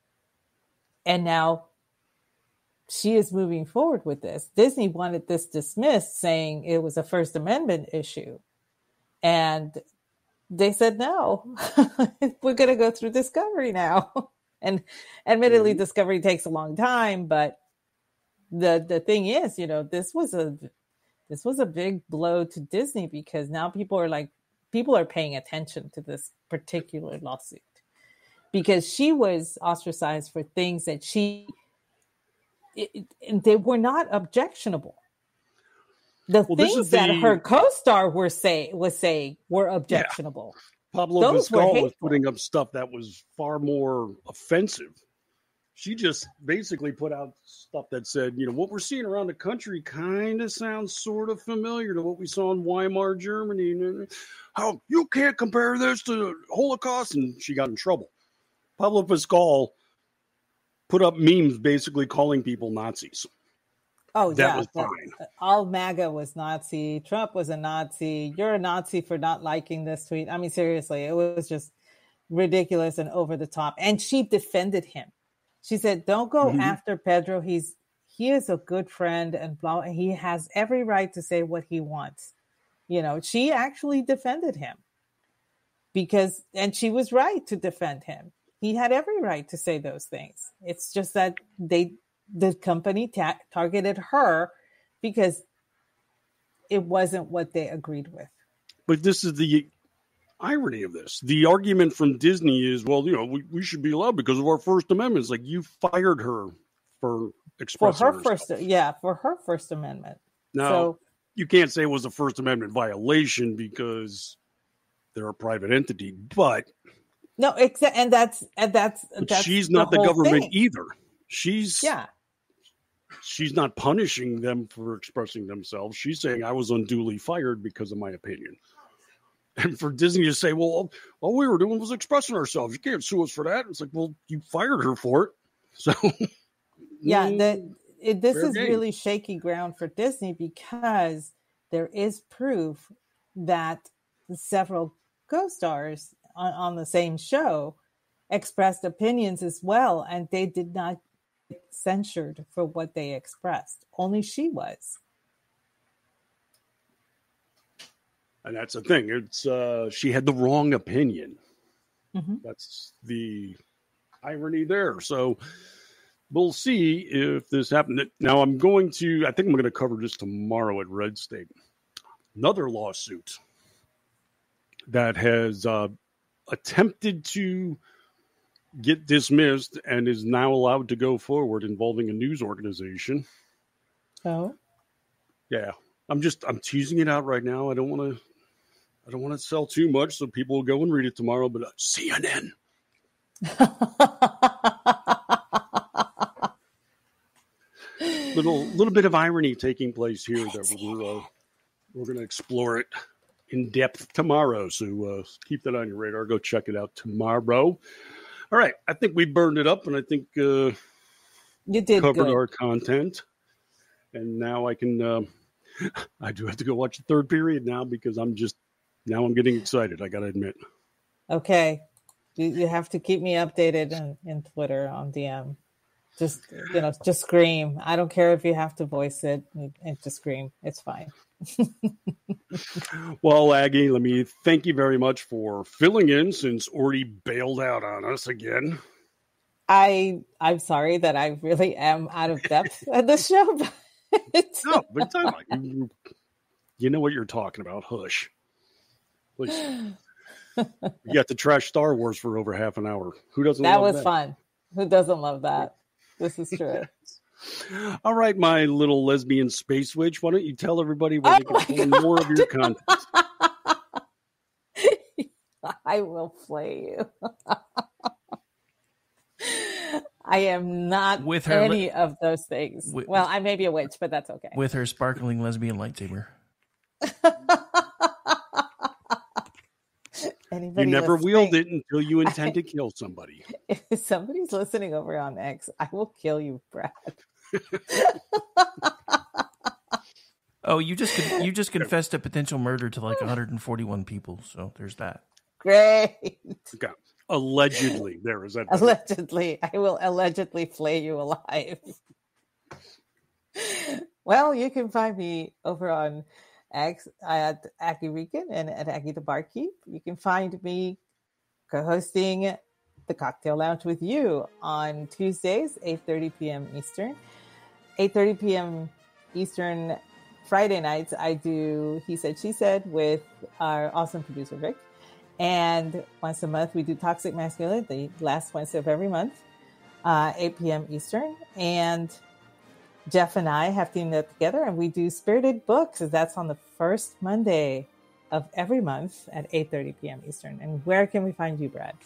And now she is moving forward with this. Disney wanted this dismissed, saying it was a First Amendment issue. And they said, no, we're going to go through discovery now. And admittedly, mm-hmm. discovery takes a long time, but the the thing is, you know, this was a this was a big blow to Disney because now people are like, people are paying attention to this particular lawsuit because she was ostracized for things that she, it, it, they were not objectionable. The well, things the... that her co-star were say was saying were objectionable. Yeah. Pablo Those Pascal were was putting up stuff that was far more offensive. She just basically put out stuff that said, you know, what we're seeing around the country kind of sounds sort of familiar to what we saw in Weimar, Germany. How you can't compare this to the Holocaust, and she got in trouble. Pablo Pascal put up memes basically calling people Nazis. Oh, that yeah. was fine. All MAGA was Nazi. Trump was a Nazi. You're a Nazi for not liking this tweet. I mean, seriously, it was just ridiculous and over the top. And she defended him. She said, don't go mm-hmm. after Pedro. He's he is a good friend and blah. He has every right to say what he wants. You know, she actually defended him because, and she was right to defend him. He had every right to say those things. It's just that they, the company ta- targeted her because it wasn't what they agreed with. But this is the irony of this. The argument from Disney is, well, you know, we, we should be allowed because of our First Amendment. It's like you fired her for expressing for her herself. first, yeah, for her First Amendment. Now, so, you can't say it was a First Amendment violation because they're a private entity, but no, except and that's and that's, that's she's not the, the government thing. either. She's yeah. She's not punishing them for expressing themselves. She's saying I was unduly fired because of my opinion. And for Disney to say, well, all we were doing was expressing ourselves. You can't sue us for that. It's like, well, you fired her for it. So, yeah, the, it, this is game. really shaky ground for Disney because there is proof that several co-stars on, on the same show expressed opinions as well, and they did not get censured for what they expressed. Only she was. And that's the thing. It's uh, she had the wrong opinion. Mm-hmm. That's the irony there. So we'll see if this happened. Now I'm going to, I think I'm going to cover this tomorrow at Red State. Another lawsuit that has uh, attempted to get dismissed and is now allowed to go forward involving a news organization. Oh, yeah. I'm just, I'm teasing it out right now. I don't want to, I don't want to sell too much so people will go and read it tomorrow, but uh, C N N. little, little bit of irony taking place here that we're, uh, we're going to explore it in depth tomorrow. So uh, keep that on your radar. Go check it out tomorrow. All right. I think we burned it up and I think uh, you did covered good. our content. And now I can, uh, I do have to go watch the third period now because I'm just, now I'm getting excited. I got to admit. Okay. You, you have to keep me updated in, in Twitter on D M. Just, you know, just scream. I don't care if you have to voice it and just scream. It's fine. Well, Aggie, let me thank you very much for filling in since Orty bailed out on us again. I, I'm sorry that I really am out of depth at this show. But no, but time out. You, you know what you're talking about. Hush. Please. You got to trash Star Wars for over half an hour. Who doesn't that love was that? fun. Who doesn't love that? This is true. All right, my little lesbian space witch. Why don't you tell everybody where Oh they can find more of your content? I will flay you. I am not With her any li- of those things. With- well, I may be a witch, but that's okay. With her sparkling lesbian lightsaber. Anybody You never listening- wield it until you intend to kill somebody. If somebody's listening over on X, I will kill you, Brad. Oh, you just con- you just confessed a potential murder to like one hundred forty-one people. So there's that. Great. Okay. Allegedly, there is that. Allegedly, I will allegedly flay you alive. Well, you can find me over on X at Aggie Rican and at Aggie the Barkeep. You can find me co-hosting the Cocktail Lounge with you on Tuesdays, eight thirty p.m. Eastern. eight thirty p.m. Eastern Friday nights, I do He Said, She Said with our awesome producer, Rick. And once a month, we do Toxic Masculinity, the last Wednesday of every month, uh, eight p.m. Eastern. And Jeff and I have teamed up together, and we do Spirited Books. That's on the first Monday of every month at eight thirty p.m. Eastern. And where can we find you, Brad?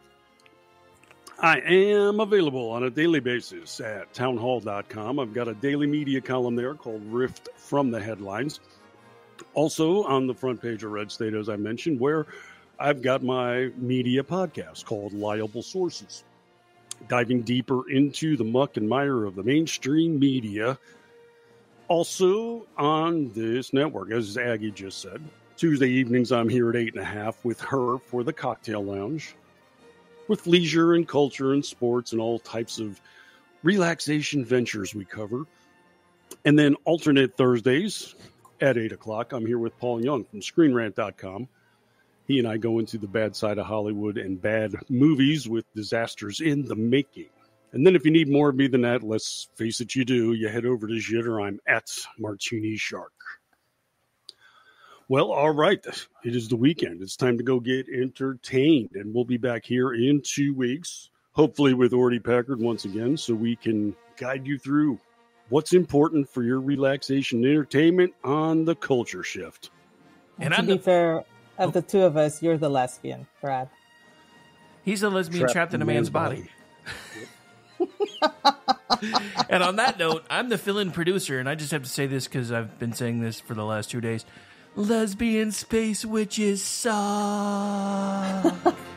I am available on a daily basis at townhall dot com. I've got a daily media column there called Rift from the Headlines. Also on the front page of Red State, as I mentioned, where I've got my media podcast called Liable Sources, diving deeper into the muck and mire of the mainstream media. Also on this network, as Aggie just said, Tuesday evenings I'm here at eight and a half with her for the Cocktail Lounge, with leisure and culture and sports and all types of relaxation ventures we cover. And then alternate Thursdays at eight o'clock, I'm here with Paul Young from Screen Rant dot com. He and I go into the bad side of Hollywood and bad movies with disasters in the making. And then if you need more of me than that, let's face it, you do. You head over to Jitter. I'm at Martini Shark. Well, all right. It is the weekend. It's time to go get entertained. And we'll be back here in two weeks, hopefully with Orty Packard once again, so we can guide you through what's important for your relaxation and entertainment on the Culture Shift. And to be fair, of the two of us, you're the lesbian, Brad. He's a lesbian trapped, trapped in a man's, man's body. body. And on that note, I'm the fill-in producer, and I just have to say this because I've been saying this for the last two days. Lesbian space witches suck.